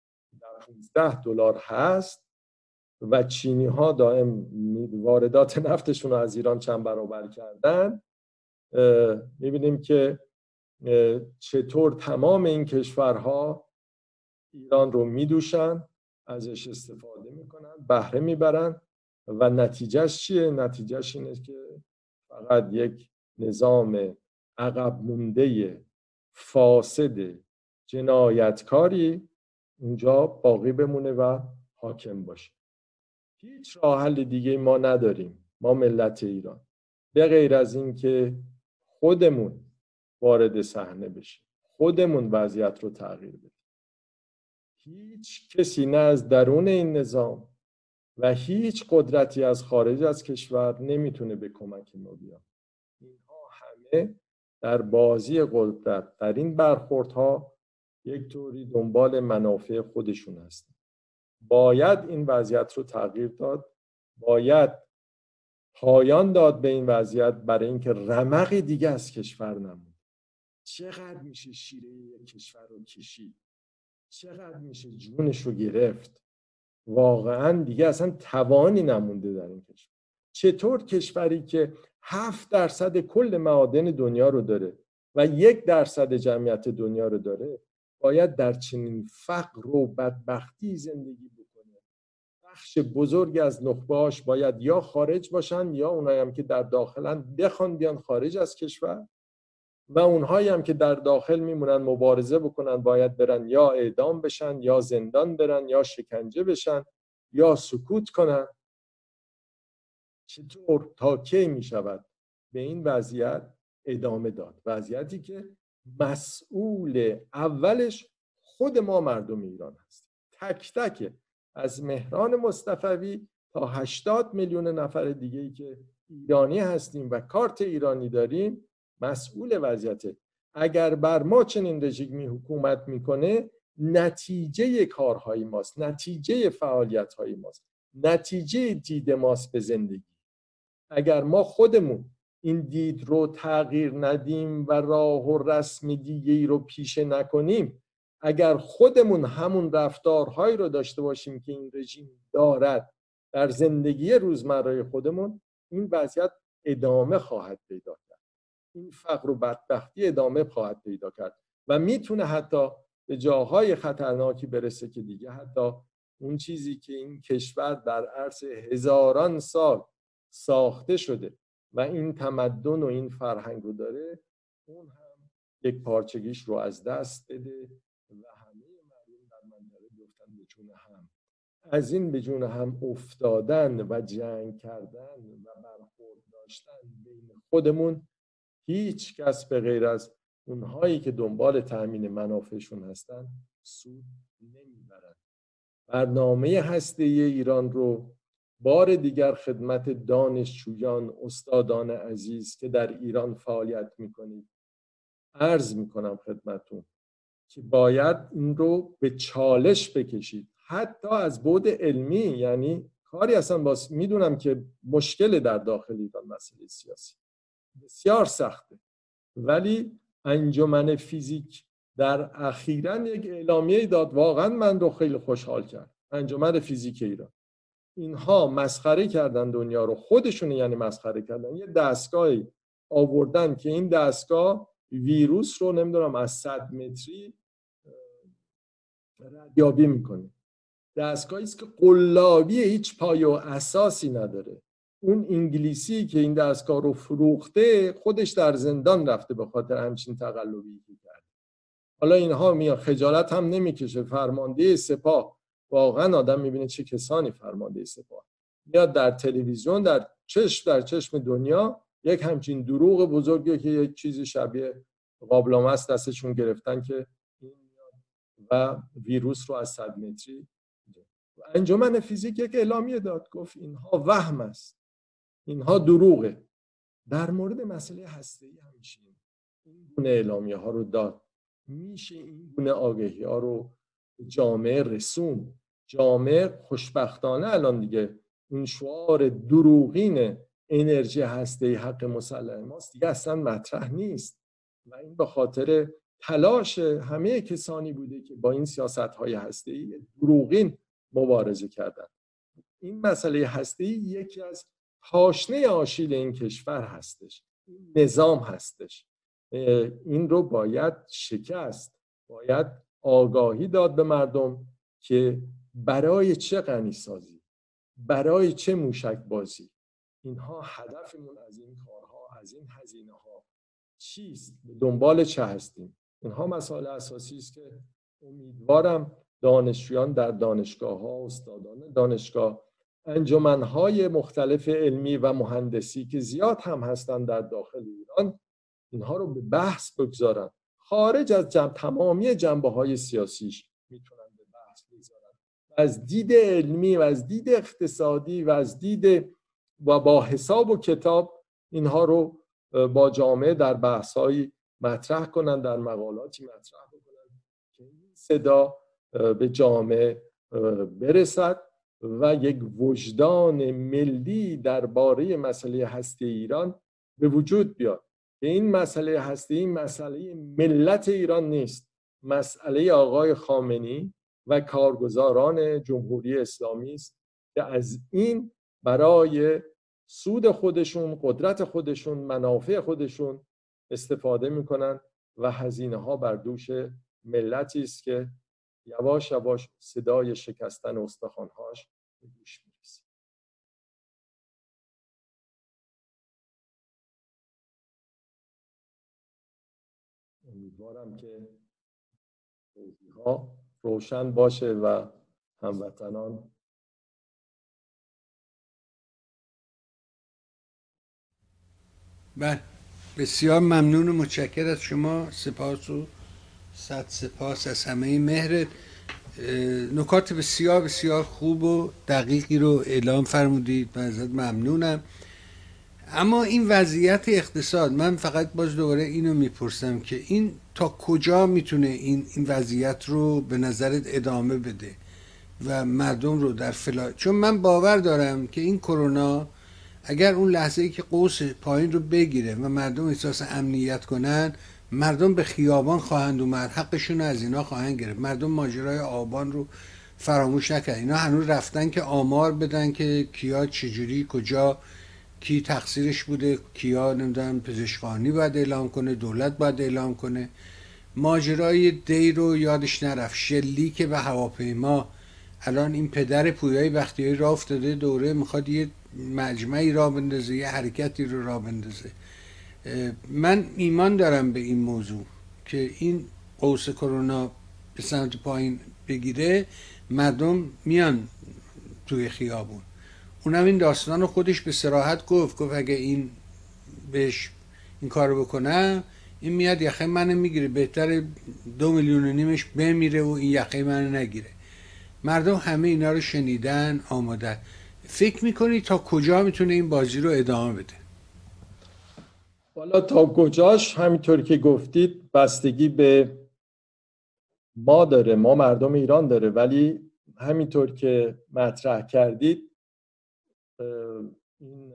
$15 هست و چینی‌ها دائم واردات نفتشون رو از ایران چند برابر کردن، میبینیم که چطور تمام این کشورها ایران رو میدوشن، ازش استفاده میکنن، بهره میبرن و نتیجهش چیه؟ نتیجهش اینه که فقط یک نظام عقب مونده فاسد جنایتکاری اونجا باقی بمونه و حاکم باشه. هیچ راه حل دیگه ما نداریم، ما ملت ایران، به غیر از این که خودمون وارد صحنه بشیم، خودمون وضعیت رو تغییر بدیم. هیچ کسی نه از درون این نظام و هیچ قدرتی از خارج از کشور نمیتونه به کمک ما بیاد. اینها همه در بازی قدرت، در این برخوردها یک طوری دنبال منافع خودشون هستن. باید این وضعیت رو تغییر داد، باید پایان داد به این وضعیت، برای اینکه رمقی دیگه از کشور نمونه. چقدر میشه شیره یک کشور رو کشید، چقدر میشه جونش رو گرفت، واقعا دیگه اصلا توانی نمونده در این کشور. چطور کشوری که 7% کل معادن دنیا رو داره و 1% جمعیت دنیا رو داره باید در چنین فقر و بدبختی زندگی بکنه؟ بخش بزرگی از نخبه‌هاش باید یا خارج باشن یا اونایی هم که در داخلن بخوان بیان خارج از کشور و اونهایی هم که در داخل میمونن مبارزه بکنن باید برن یا اعدام بشن یا زندان برن یا شکنجه بشن یا سکوت کنن. چطور تا کی میشود به این وضعیت ادامه داد؟ وضعیتی که مسئول اولش خود ما مردم ایران هستیم، تک تک از مهران مصطفوی تا 80 میلیون نفر دیگه‌ای که ایرانی هستیم و کارت ایرانی داریم مسئول وضعیته. اگر بر ما چنین رژیمی حکومت میکنه نتیجه کارهای ماست، نتیجه فعالیت‌های ماست، نتیجه دید ماست به زندگی. اگر ما خودمون این دید رو تغییر ندیم و راه و رسم دیگه‌ای رو پیشه نکنیم، اگر خودمون همون رفتارهایی رو داشته باشیم که این رژیم دارد در زندگی روزمره خودمون، این وضعیت ادامه خواهد پیدا کرد، این فقر و بدبختی ادامه خواهد پیدا کرد و میتونه حتی به جاهای خطرناکی برسه که دیگه حتی اون چیزی که این کشور در عرض هزاران سال ساخته شده و این تمدن و این فرهنگ رو داره، اون هم یک پارچگیش رو از دست بده و همه مردم در منطقه از این به جون هم افتادن و جنگ کردن و برخورد داشتن بین خودمون هیچ کس به غیر از اونهایی که دنبال تأمین منافعشون هستن سود نمیبرن. برنامه هسته‌ای ایران رو بار دیگر خدمت دانشجویان، استادان عزیز که در ایران فعالیت میکنید عرض میکنم خدمتون که باید این رو به چالش بکشید، حتی از بعد علمی. یعنی کاری اصلا میدونم که مشکل در داخل ایران مسئله سیاسی بسیار سخته، ولی انجمن فیزیک در اخیراً یک اعلامیه داد، واقعا من رو خیلی خوشحال کرد. انجمن فیزیک ایران اینها مسخره کردن دنیا رو، خودشون یعنی مسخره کردن. یه دستگاهی آوردن که این دستگاه ویروس رو نمیدونم از 100 متری ردیابی میکنه. دستگاهی است که قلابی هیچ پایه و اساسی نداره. اون انگلیسی که این دستگاه رو فروخته خودش در زندان رفته به خاطر همچین تقلبی که کرد. حالا اینها میان خجالت هم نمیکشه. فرمانده سپاه، واقعا آدم میبینه چه کسانی فرمانده سپاه، میاد در تلویزیون در چشم دنیا یک همچین دروغ بزرگی که یک چیزی شبیه قابلمه دستشون گرفتن که و ویروس رو از 100 متری. انجمن فیزیک یک اعلامیه داد، گفت اینها وهم است، اینها دروغه. در مورد مسئله هسته‌ای همیشه این گونه اعلامیه ها رو داد. میشه این گونه آگهی ها رو جامعه رسون. جامعه خوشبختانه الان دیگه این شعار دروغین انرژی هسته‌ای حق مسلم ماست دیگه اصلا مطرح نیست و این به خاطر تلاش همه کسانی بوده که با این سیاست‌های هسته‌ای دروغین مبارزه کردن. این مسئله هسته‌ای یکی از پاشنه آشیل این کشور هستش، این نظام هستش. این رو باید شکست، باید آگاهی داد به مردم که برای چه غنی سازی، برای چه موشک بازی، اینها هدفمون از این کارها، از این هزینه ها چیست، به دنبال چه هستیم. اینها مسائل اساسی است که امیدوارم دانشجویان در دانشگاه ها، استادان دانشگاه، انجمنهای مختلف علمی و مهندسی که زیاد هم هستن در داخل ایران، اینها رو به بحث بگذارن. خارج از تمامی جنبه‌های سیاسیش میتونن به بحث بگذارن. از دید علمی و از دید اقتصادی و از دید و با حساب و کتاب اینها رو با جامعه در بحث‌های مطرح کنن، در مقالاتی مطرح کنن که این صدا به جامعه برسد و یک وجدان ملی درباره مسئله هسته ایران به وجود بیاد. این مسئله هسته مسئله ملت ایران نیست، مسئله آقای خامنه‌ای و کارگزاران جمهوری اسلامی است که از این برای سود خودشون، قدرت خودشون، منافع خودشون استفاده میکنن و هزینه ها بر دوش ملتی است که یواش یواش صدای شکستن استخوان‌هاش به گوش میرسه. امیدوارم که توضیح‌ها روشن باشه و هموطنان بله، بسیار ممنون و متشکر از شما. سپاس و صد سپاس از همه مهرت. نکات بسیار بسیار خوب و دقیقی رو اعلام فرمودید، من ازت ممنونم. اما این وضعیت اقتصاد، من فقط باز دوباره اینو میپرسم که این تا کجا میتونه این وضعیت رو به نظرت ادامه بده و مردم رو در چون من باور دارم که این کرونا اگر اون لحظه‌ای که قوس پایین رو بگیره و مردم احساس امنیت کنن، مردم به خیابان خواهند اومد، حقشون از اینا خواهند گرفت. مردم ماجرای آبان رو فراموش نکرد، اینا هنوز رفتن که آمار بدن که کیا چجوری کجا کی تقصیرش بوده، کیا نمیدونم پزشکخانه باید اعلام کنه، دولت باید اعلام کنه. ماجرای دی رو یادش نرفت، شلیک به هواپیما. الان این پدر پویای بختیاری راه افتاده دوره میخواد یه مجمعی راه بندازه، یه حرکتی رو راه بندازه. من ایمان دارم به این موضوع که این قوس کرونا به سمت پایین بگیره، مردم میان توی خیابون. اونم این داستان رو خودش به صراحت گفت اگه این بهش این کارو بکنم این میاد یخه منو میگیره، بهتره 2.5 میلیون بمیره و این یخه منو نگیره. مردم همه اینا رو شنیدن، آماده. فکر میکنی تا کجا میتونه این بازی رو ادامه بده؟ والا تا کجاش همینطور که گفتید بستگی به ما داره، ما مردم ایران داره، ولی همینطور که مطرح کردید این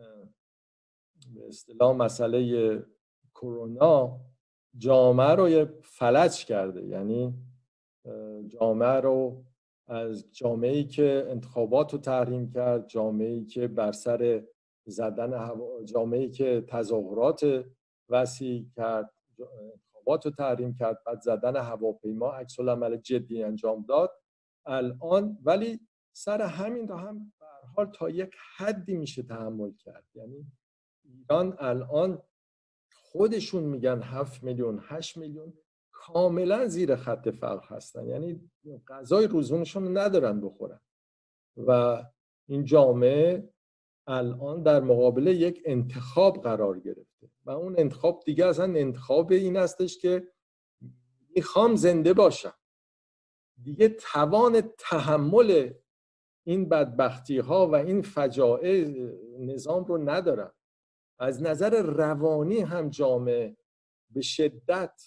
به اصطلاح مسئله کرونا جامعه رو فلج کرده. یعنی جامعه رو از جامعه‌ای که انتخابات رو تحریم کرد، جامعه‌ای که بر سر زدن جامعه‌ای که تظاهرات وسیع کرد، انتخابات رو تحریم کرد، بعد زدن هواپیما عکس العمل جدی انجام داد الان. ولی سر همین رو هم به هر حال تا یک حدی میشه تحمل کرد. یعنی ایران الان خودشون میگن 7 میلیون 8 میلیون کاملا زیر خط فقر هستن، یعنی غذای روزونشون رو ندارن بخورن. و این جامعه الان در مقابل یک انتخاب قرار گرفته و اون انتخاب دیگه اصلا انتخاب این هستش که میخوام زنده باشم، دیگه توان تحمل این بدبختی ها و این فجایع نظام رو ندارم. از نظر روانی هم جامعه به شدت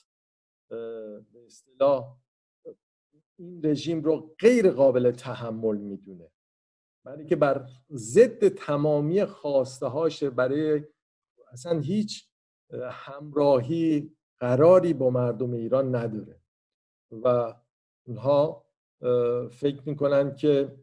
به اصطلاح این رژیم رو غیر قابل تحمل میدونه، برای که بر ضد تمامی خواسته هاشه، برای اصلا هیچ همراهی قراری با مردم ایران نداره و اونها فکر میکنن که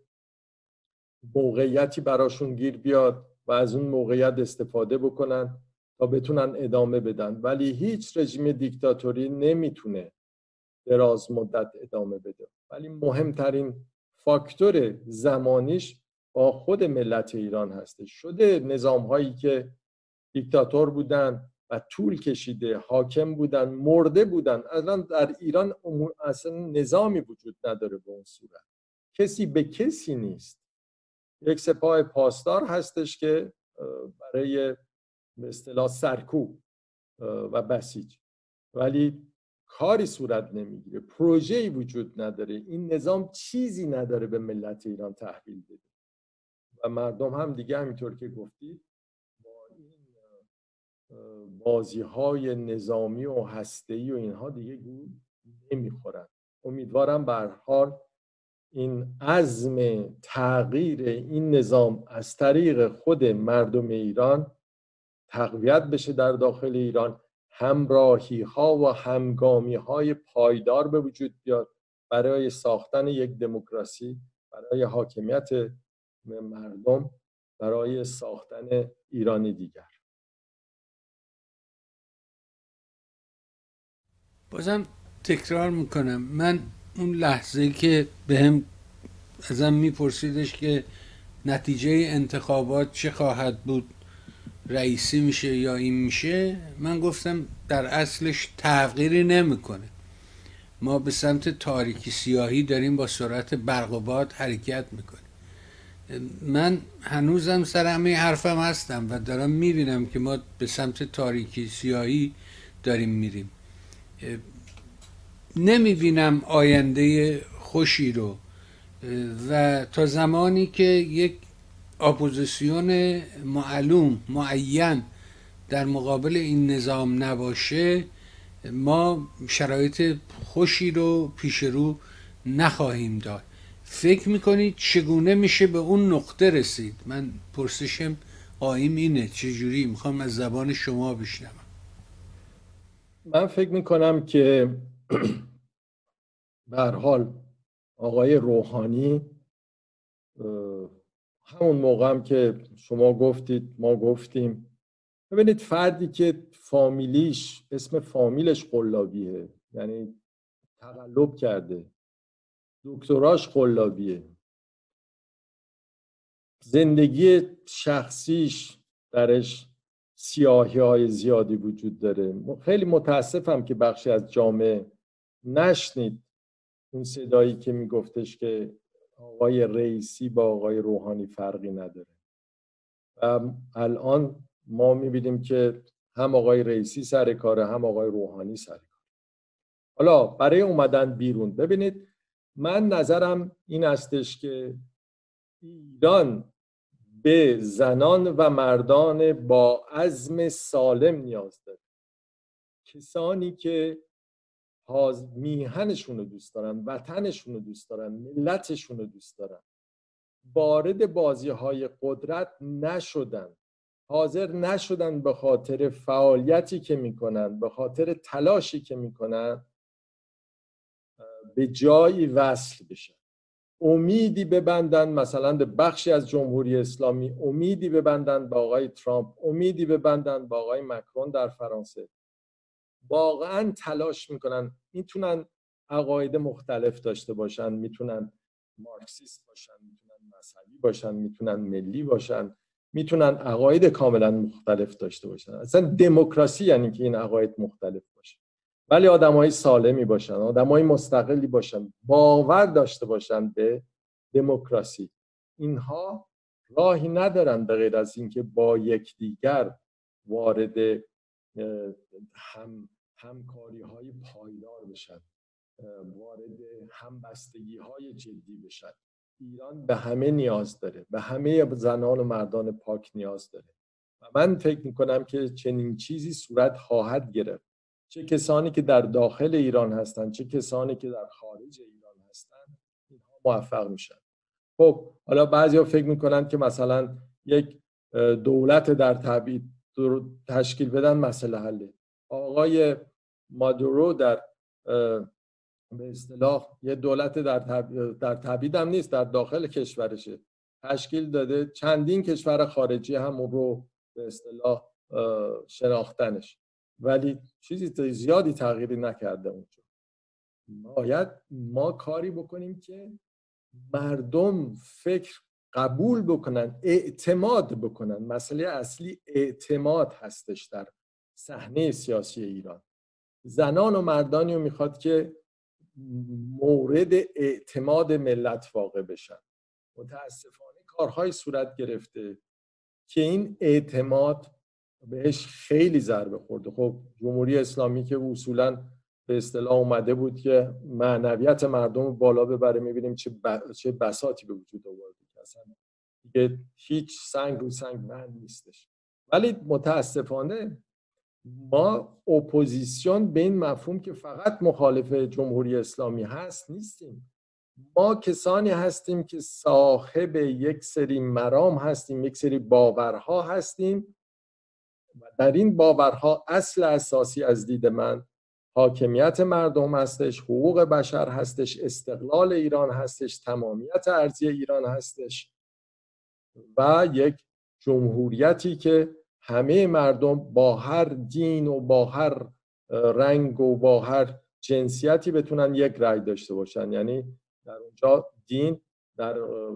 موقعیتی براشون گیر بیاد و از اون موقعیت استفاده بکنن تا بتونن ادامه بدن. ولی هیچ رژیم دیکتاتوری نمیتونه دراز مدت ادامه بده. ولی مهمترین فاکتور زمانیش با خود ملت ایران هسته. شده نظام هایی که دیکتاتور بودن و طول کشیده، حاکم بودن، مرده بودن. الان در ایران اصلا نظامی وجود نداره به اون صورت، کسی به کسی نیست. یک سپاه پاسدار هستش که برای به اصطلاح سرکوب و بسیج، ولی کاری صورت نمیگیره، پروژه‌ای وجود نداره. این نظام چیزی نداره به ملت ایران تحویل بده و مردم هم دیگه همینطور که گفتید با این بازی‌های نظامی و هسته‌ای و اینها دیگه گول نمیخورن. امیدوارم به هر حال این عزم تغییر این نظام از طریق خود مردم ایران تقویت بشه در داخل ایران، همراهی ها و همگامی های پایدار به وجود بیاد برای ساختن یک دموکراسی، برای حاکمیت مردم، برای ساختن ایرانی دیگر. بازم تکرار میکنم، من اون لحظه که بهم ازم میپرسیدش که نتیجه انتخابات چه خواهد بود، رئیسی میشه یا این میشه، من گفتم در اصلش تغییری نمیکنه. ما به سمت تاریکی سیاهی داریم با سرعت برق و باد حرکت میکنیم. من هنوزم سر همه حرفم هستم و دارم میبینم که ما به سمت تاریکی سیاهی داریم میریم. نمیبینم آینده خوشی رو و تا زمانی که یک اپوزیسیون معین در مقابل این نظام نباشه ما شرایط خوشی رو پیش رو نخواهیم داد. فکر میکنید چگونه میشه به اون نقطه رسید؟ من پرسشم قایم اینه، چجوری؟ میخوام از زبان شما بشنوم. من فکر میکنم که به هر حال آقای روحانی همون موقع هم که شما گفتید ما گفتیم، ببینید فردی که فامیلیش اسم فامیلش قلابیه، یعنی تقلب کرده، دکتراش قلابیه، زندگی شخصیش درش سیاهی های زیادی وجود داره. خیلی متاسفم که بخشی از جامعه نشنید اون صدایی که میگفتش که آقای رئیسی با آقای روحانی فرقی نداره. الان ما میبینیم که هم آقای رئیسی سر کاره، هم آقای روحانی سر کاره. حالا برای اومدن بیرون، ببینید من نظرم این استش که ایران به زنان و مردان با عزم سالم نیاز داره، کسانی که میهنشون رو دوست دارن، وطنشون رو دوست دارن، ملتشون رو دوست دارن، وارد بازی‌های قدرت نشدن، حاضر نشدن به خاطر فعالیتی که میکنن، به خاطر تلاشی که میکنن به جایی وصل بشن، امیدی ببندن مثلا به بخشی از جمهوری اسلامی، امیدی ببندن به آقای ترامپ، امیدی ببندن به آقای مکرون در فرانسه. واقعا تلاش میکنن، میتونن عقاید مختلف داشته باشن، میتونن مارکسیست باشن، میتونن مذهبی باشن، میتونن ملی باشن، میتونن عقاید کاملا مختلف داشته باشن. اصلا دموکراسی یعنی که این عقاید مختلف باشه، ولی آدمای سالمی باشن، آدمای مستقلی باشن، باور داشته باشن به دموکراسی. اینها راهی ندارن به غیر از اینکه با یکدیگر وارد همکاری های پایدار بشن، وارد همبستگی های جدی بشن. ایران به همه نیاز داره، به همه زنان و مردان پاک نیاز داره و من فکر میکنم که چنین چیزی صورت خواهد گرفت، چه کسانی که در داخل ایران هستن، چه کسانی که در خارج ایران هستن، اینها موفق میشن. خب حالا بعضیا فکر میکنن که مثلا یک دولت در تبعید تشکیل بدن مسئله حله. آقای مادورو در به اصطلاح یه دولت در تبعید هم نیست، در داخل کشورشه تشکیل داده، چندین کشور خارجی هم رو به اصطلاح شناختنش، ولی چیزی زیادی تغییری نکرده اونجا. باید ما کاری بکنیم که مردم فکر قبول بکنن، اعتماد بکنن. مسئله اصلی اعتماد هستش در صحنه سیاسی ایران. زنان و مردانی رو میخواد که مورد اعتماد ملت واقع بشن. متاسفانه کارهای صورت گرفته که این اعتماد بهش خیلی ضربه خورده. خب جمهوری اسلامی که اصولاً به اصطلاح اومده بود که معنویت مردم رو بالا ببره، میبینیم چه بساطی به وجود آورده که اصلا دیگه هیچ سنگ رو سنگ بند نیستش. ولی متاسفانه ما اپوزیسیون به این مفهوم که فقط مخالف جمهوری اسلامی هست نیستیم. ما کسانی هستیم که صاحب یک سری مرام هستیم، یک سری باورها هستیم و در این باورها اصل اساسی از دید من حاکمیت مردم هستش، حقوق بشر هستش، استقلال ایران هستش، تمامیت ارضی ایران هستش و یک جمهوریتی که همه مردم با هر دین و با هر رنگ و با هر جنسیتی بتونن یک رأی داشته باشن. یعنی در اونجا دین در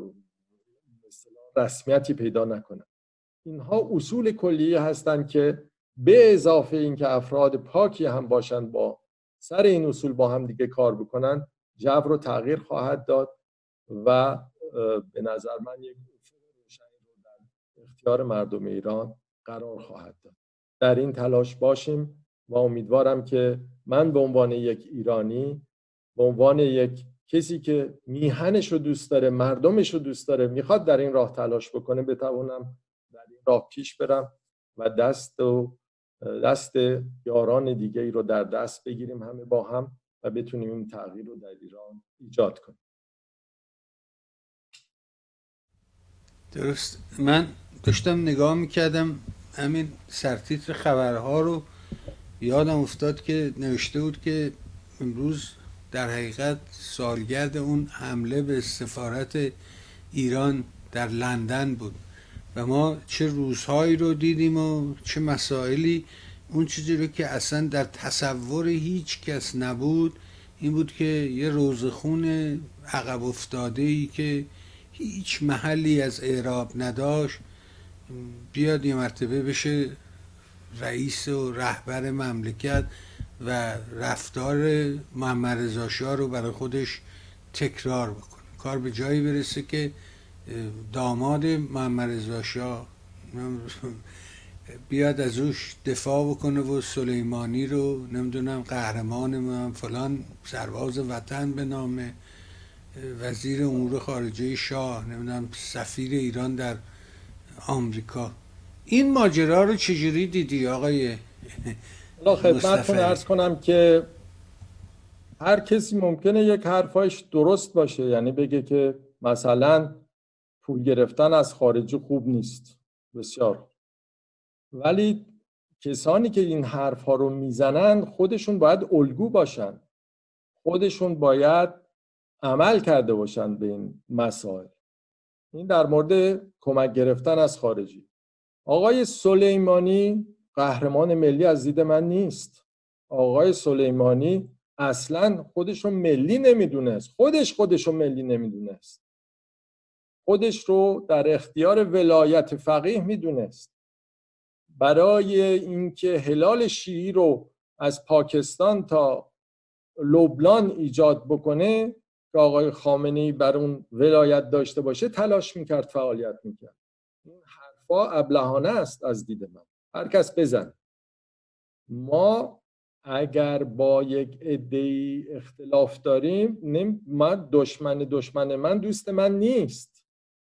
رسمیتی پیدا نکنه. اینها اصول کلیه هستند که به اضافه اینکه افراد پاکی هم باشن با سر این اصول با هم دیگه کار بکنن، جو رو تغییر خواهد داد و به نظر من یک افق روشنی رو در اختیار مردم ایران قرار خواهد داد. در این تلاش باشیم و امیدوارم که من به عنوان یک ایرانی، به عنوان یک کسی که میهنش رو دوست داره، مردمش رو دوست داره، میخواد در این راه تلاش بکنه، بتوانم در این راه پیش برم و دست یاران دیگه ای رو در دست بگیریم همه با هم و بتونیم این تغییر رو در ایران ایجاد کنیم. درست. من داشتم نگاه میکردم همین سرتیتر خبرها رو، یادم افتاد که نوشته بود که امروز در حقیقت سالگرد اون حمله به سفارت ایران در لندن بود و ما چه روزهایی رو دیدیم و چه مسائلی. اون چیزی رو که اصلا در تصور هیچ کس نبود این بود که یه روزخون عقب افتاده‌ای که هیچ محلی از اعراب نداشت بیاد یه مرتبه بشه رئیس و رهبر مملکت و رفتار محمد رضا شاه رو برای خودش تکرار بکنه. کار به جایی برسه که داماد محمد رضا شاه بیاد از اوش دفاع بکنه و سلیمانی رو نمیدونم قهرمان من فلان سرباز وطن به نام وزیر امور خارجه شاه، نمیدونم سفیر ایران در آمریکا. این ماجرا رو چجوری دیدی آقای حالا خدمتتون مصطفی؟ عرض کنم که هر کسی ممکنه یک حرفایش درست باشه، یعنی بگه که مثلا پول گرفتن از خارجی خوب نیست، بسیار، ولی کسانی که این حرف ها رو میزنن خودشون باید الگو باشن، خودشون باید عمل کرده باشن به این مسائل. این در مورد کمک گرفتن از خارجی. آقای سلیمانی قهرمان ملی از دید من نیست. آقای سلیمانی اصلا خودش رو ملی نمیدونست، خودش رو ملی نمیدونست، خودش رو در اختیار ولایت فقیه میدونست. برای اینکه هلال شیعی رو از پاکستان تا لبنان ایجاد بکنه که آقای خامنه‌ای بر اون ولایت داشته باشه تلاش میکرد، فعالیت میکرد. این حرفا ابلهانه است از دید من، هر کس بزن. ما اگر با یک عده‌ای اختلاف داریم، من دشمن من دوست من نیست.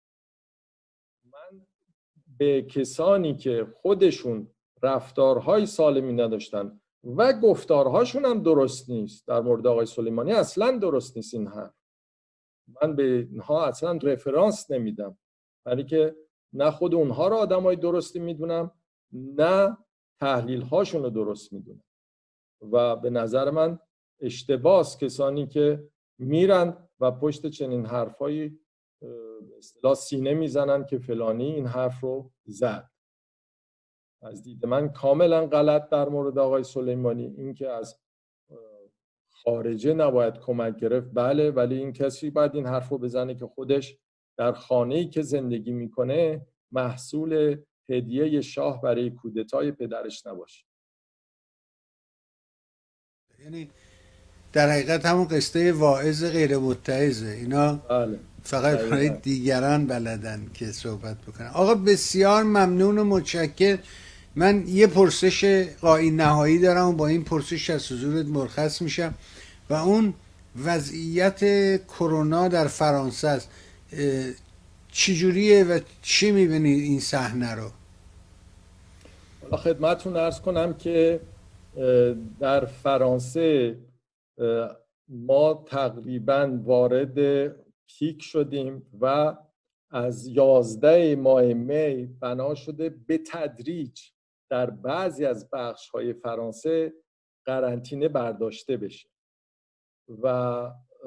من به کسانی که خودشون رفتارهای سالمی نداشتن و گفتارهاشون هم درست نیست، در مورد آقای سلیمانی اصلا درست نیست این حرف، من به اینها اصلا رفرانس نمیدم، برای که نه خود اونها رو آدمای درستی میدونم، نه تحلیل هاشون رو درست میدونم و به نظر من اشتباس کسانی که میرن و پشت چنین حرفایی به اصطلاح سینه میزنن که فلانی این حرف رو زد. از دید من کاملا غلط در مورد آقای سلیمانی. این که از خارجه نباید کمک گرفت، بله، ولی این کسی باید این حرف رو بزنه که خودش در خانه‌ای که زندگی میکنه محصول هدیه شاه برای کودتای پدرش نباشه. یعنی در حقیقت همون قصه واعظ غیر متعظه، اینا بله. فقط برای دیگران بلدن که صحبت بکنن. آقا بسیار ممنون و متشکر. من یه پرسش قایی نهایی دارم و با این پرسش از حضورت مرخص میشم و اون وضعیت کرونا در فرانسه است. چجوریه و چی میبینید این صحنه رو؟ حالا خدمتتون عرض کنم که در فرانسه ما تقریبا وارد پیک شدیم و از 11 ماه می بنا شده به تدریج در بعضی از بخش‌های فرانسه قرنطینه برداشته بشه و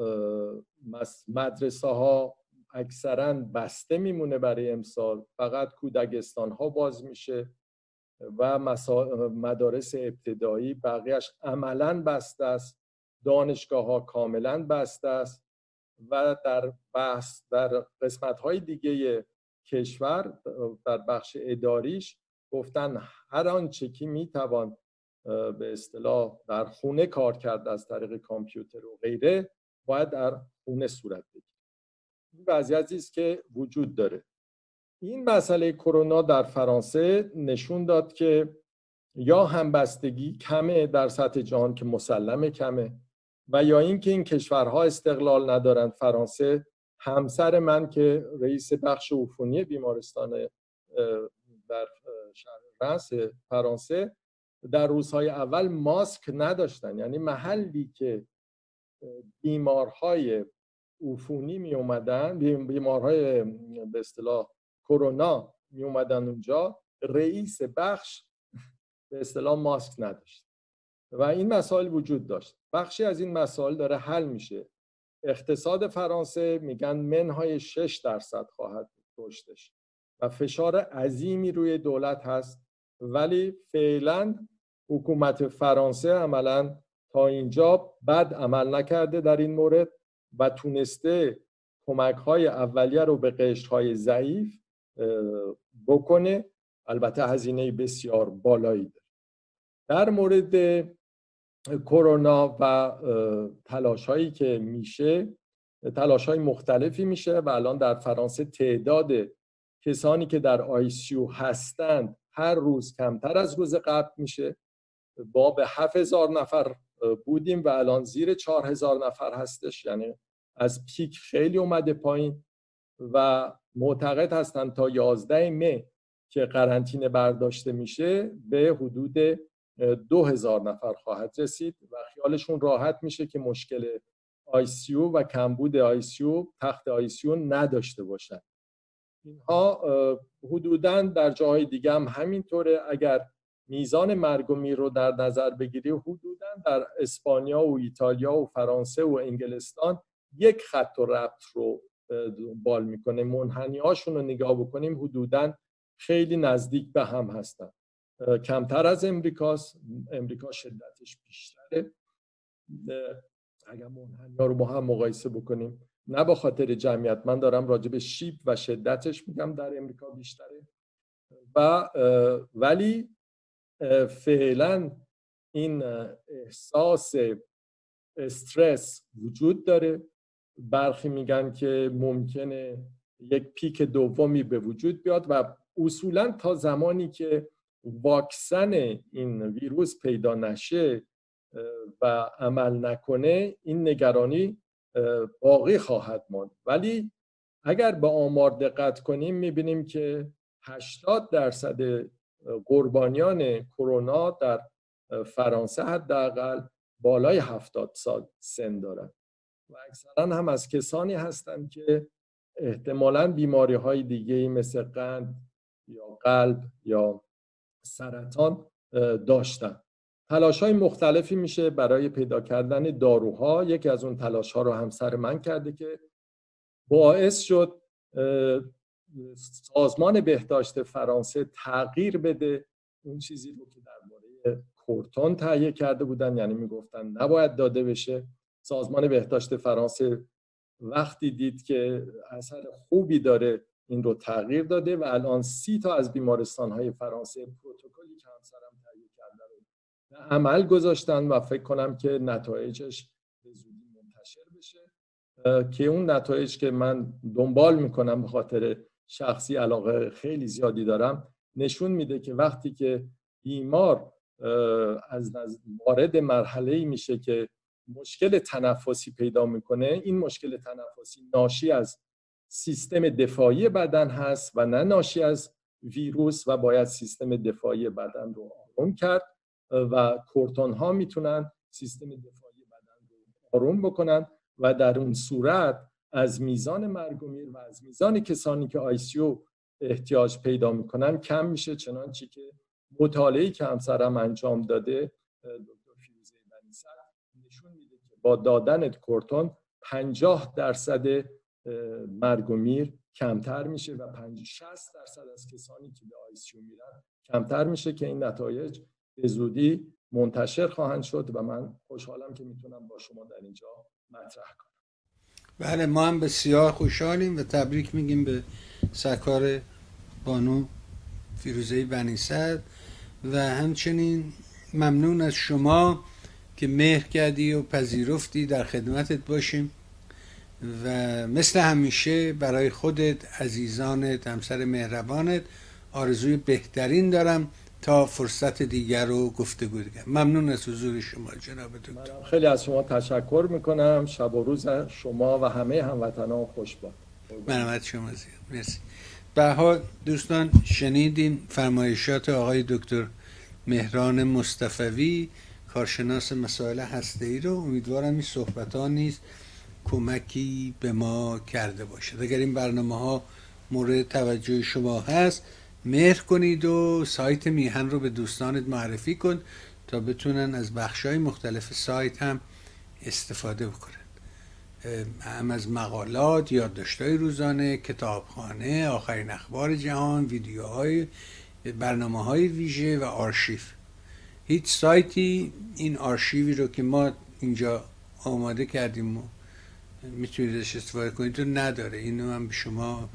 مدرسه ها اکثرا بسته میمونه برای امسال، فقط کودکستان ها باز میشه و مدارس ابتدایی بقیهش عملاً بسته است، دانشگاه ها کاملاً بسته است و در قسمت های دیگه کشور در بخش اداریش گفتن هر آنچه که میتوان به اصطلاح در خونه کار کرد از طریق کامپیوتر و غیره باید در خونه صورت بگیره. این وضعیتی است که وجود داره. این مسئله کرونا در فرانسه نشون داد که یا همبستگی کمه در سطح جهان که مسلمه کمه و یا اینکه این کشورها استقلال ندارند. فرانسه، همسر من که رئیس بخش عفونی بیمارستان در شهر رنس فرانسه در روزهای اول ماسک نداشتن، یعنی محلی که بیمارهای عفونی می اومدن، بیمارهای به اصطلاح کرونا می اومدن اونجا، رئیس بخش به اصطلاح ماسک نداشت و این مسائل وجود داشت. بخشی از این مسائل داره حل میشه. اقتصاد فرانسه میگن منهای 6% خواهد رشدش و فشار عظیمی روی دولت هست، ولی فعلا حکومت فرانسه عملا تا اینجا بد عمل نکرده در این مورد و تونسته کمک‌های اولیه رو به قشرهای ضعیف بکنه، البته هزینه بسیار بالایی داره. در مورد کرونا و تلاش‌هایی که میشه، تلاش‌های مختلفی میشه و الان در فرانسه تعداد کسانی که در ICU هستند هر روز کمتر از روز قبل میشه. با به 7000 نفر بودیم و الان زیر 4000 نفر هستش، یعنی از پیک خیلی اومده پایین و معتقد هستن تا 11 مه که قرنطینه برداشته میشه به حدود 2000 نفر خواهد رسید و خیالشون راحت میشه که مشکل ICU و کمبود ICU تخت ICU نداشته باشن. اینها حدوداً در جاهای دیگه هم همینطوره. اگر میزان مرگ و میر رو در نظر بگیری حدوداً در اسپانیا و ایتالیا و فرانسه و انگلستان یک خط و ربط رو دنبال میکنه. منحنی هاشون رو نگاه بکنیم حدوداً خیلی نزدیک به هم هستن. کمتر از امریکاست، امریکا شدتش بیشتره اگر منحنی ها رو با هم مقایسه بکنیم، نه به خاطر جمعیت، من دارم راجع به شیب و شدتش میگم، در امریکا بیشتره و ولی فعلا این احساس استرس وجود داره. برخی میگن که ممکنه یک پیک دومی به وجود بیاد و اصولا تا زمانی که واکسن این ویروس پیدا نشه و عمل نکنه این نگرانی باقی خواهد ماند. ولی اگر به آمار دقت کنیم میبینیم که 80% قربانیان کرونا در فرانسه حداقل بالای 70 سال سن دارند و اکثرا هم از کسانی هستند که احتمالاً بیماری‌های دیگه‌ای مثل قند یا قلب یا سرطان داشتن. تلاش‌های مختلفی میشه برای پیدا کردن داروها. یکی از اون تلاش‌ها رو همسر من کرده که باعث شد سازمان بهداشت فرانسه تغییر بده اون چیزی رو که درباره کورتون تهیه کرده بودن، یعنی میگفتن نباید داده بشه. سازمان بهداشت فرانسه وقتی دید که اثر خوبی داره این رو تغییر داده و الان 30 تا از بیمارستان‌های فرانسه پروتکلی که همسرم تهیه کرده رو به عمل گذاشتن و فکر کنم که نتایجش به زودی منتشر بشه که اون نتایج که من دنبال میکنم به خاطر شخصی علاقه خیلی زیادی دارم نشون میده که وقتی که بیمار از وارد مرحله‌ای میشه که مشکل تنفسی پیدا میکنه، این مشکل تنفسی ناشی از سیستم دفاعی بدن هست و نه ناشی از ویروس و باید سیستم دفاعی بدن رو آروم کرد و کورتون ها میتونن سیستم دفاعی بدن رو آروم بکنن و در اون صورت از میزان مرگ و میر و از میزان کسانی که ICU احتیاج پیدا میکنن کم میشه. چنانچه که مطالعه‌ای که همسرم انجام داده دکتر فیروزه بنی‌صدر نشون میده که با دادن کورتون 50% مرگ و میر کمتر میشه و 60% از کسانی که به ICU میرن کمتر میشه که این نتایج به زودی منتشر خواهند شد و من خوشحالم که میتونم با شما در اینجا مطرح کنم. بله، ما هم بسیار خوشحالیم و تبریک میگیم به سرکار بانو فیروزه بنی‌صدر و همچنین ممنون از شما که مهر کردی و پذیرفتی در خدمتت باشیم و مثل همیشه برای خودت، عزیزانت، همسر مهربانت آرزوی بهترین دارم تا فرصت دیگر رو گفتگو دیگر. ممنون از حضور شما جناب دکتر. خیلی از شما تشکر میکنم. شب و روز شما و همه هموطنان خوش باد. مرحمت شما زیاد. مرسی. به هر حال دوستان شنیدین فرمایشات آقای دکتر مهران مصطفوی، کارشناس مسائل هسته‌ای رو. امیدوارم این صحبت‌ها نیز کمکی به ما کرده باشد. اگر این برنامه‌ها مورد توجه شما هست مهر کنید و سایت میهن رو به دوستانت معرفی کن تا بتونن از بخش‌های مختلف سایت هم استفاده بکنن، هم از مقالات، یادداشت‌های روزانه، کتابخانه، آخرین اخبار جهان، ویدیوهای، برنامه‌های ویژه و آرشیو. هیچ سایتی این آرشیوی رو که ما اینجا آماده کردیم و میتونید ازش استفاده کنید رو نداره. اینو من به شما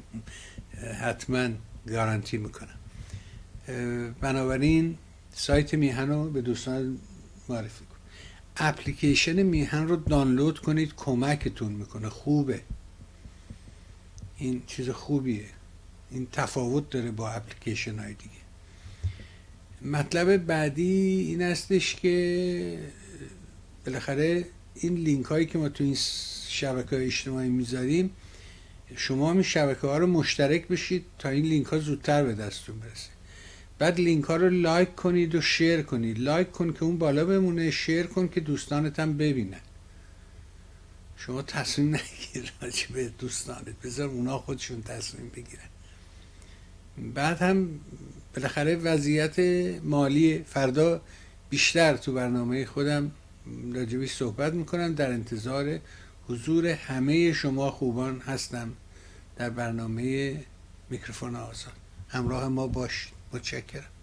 حتما گارانتی میکنم. بنابراین سایت میهن رو به دوستان معرفی کن. اپلیکیشن میهن رو دانلود کنید، کمکتون میکنه، خوبه، این چیز خوبیه، این تفاوت داره با اپلیکیشن های دیگه. مطلب بعدی این هستش که بالاخره این لینک هایی که ما تو این شبکه های اجتماعی میذاریم، شما هم این شبکه ها رو مشترک بشید تا این لینک ها زودتر به دستتون برسه. بعد لینک ها رو لایک کنید و شیر کنید. لایک کن که اون بالا بمونه، شیر کن که دوستانت هم ببینن. شما تصمیم نگیر راجع به دوستانت، بذار اونا خودشون تصمیم بگیرن. بعد هم بالاخره وضعیت مالی فردا بیشتر تو برنامه خودم راجبی صحبت میکنم. در انتظار حضور همه شما خوبان هستم در برنامه میکروفون آزاد. همراه ما باشید. متشکرم.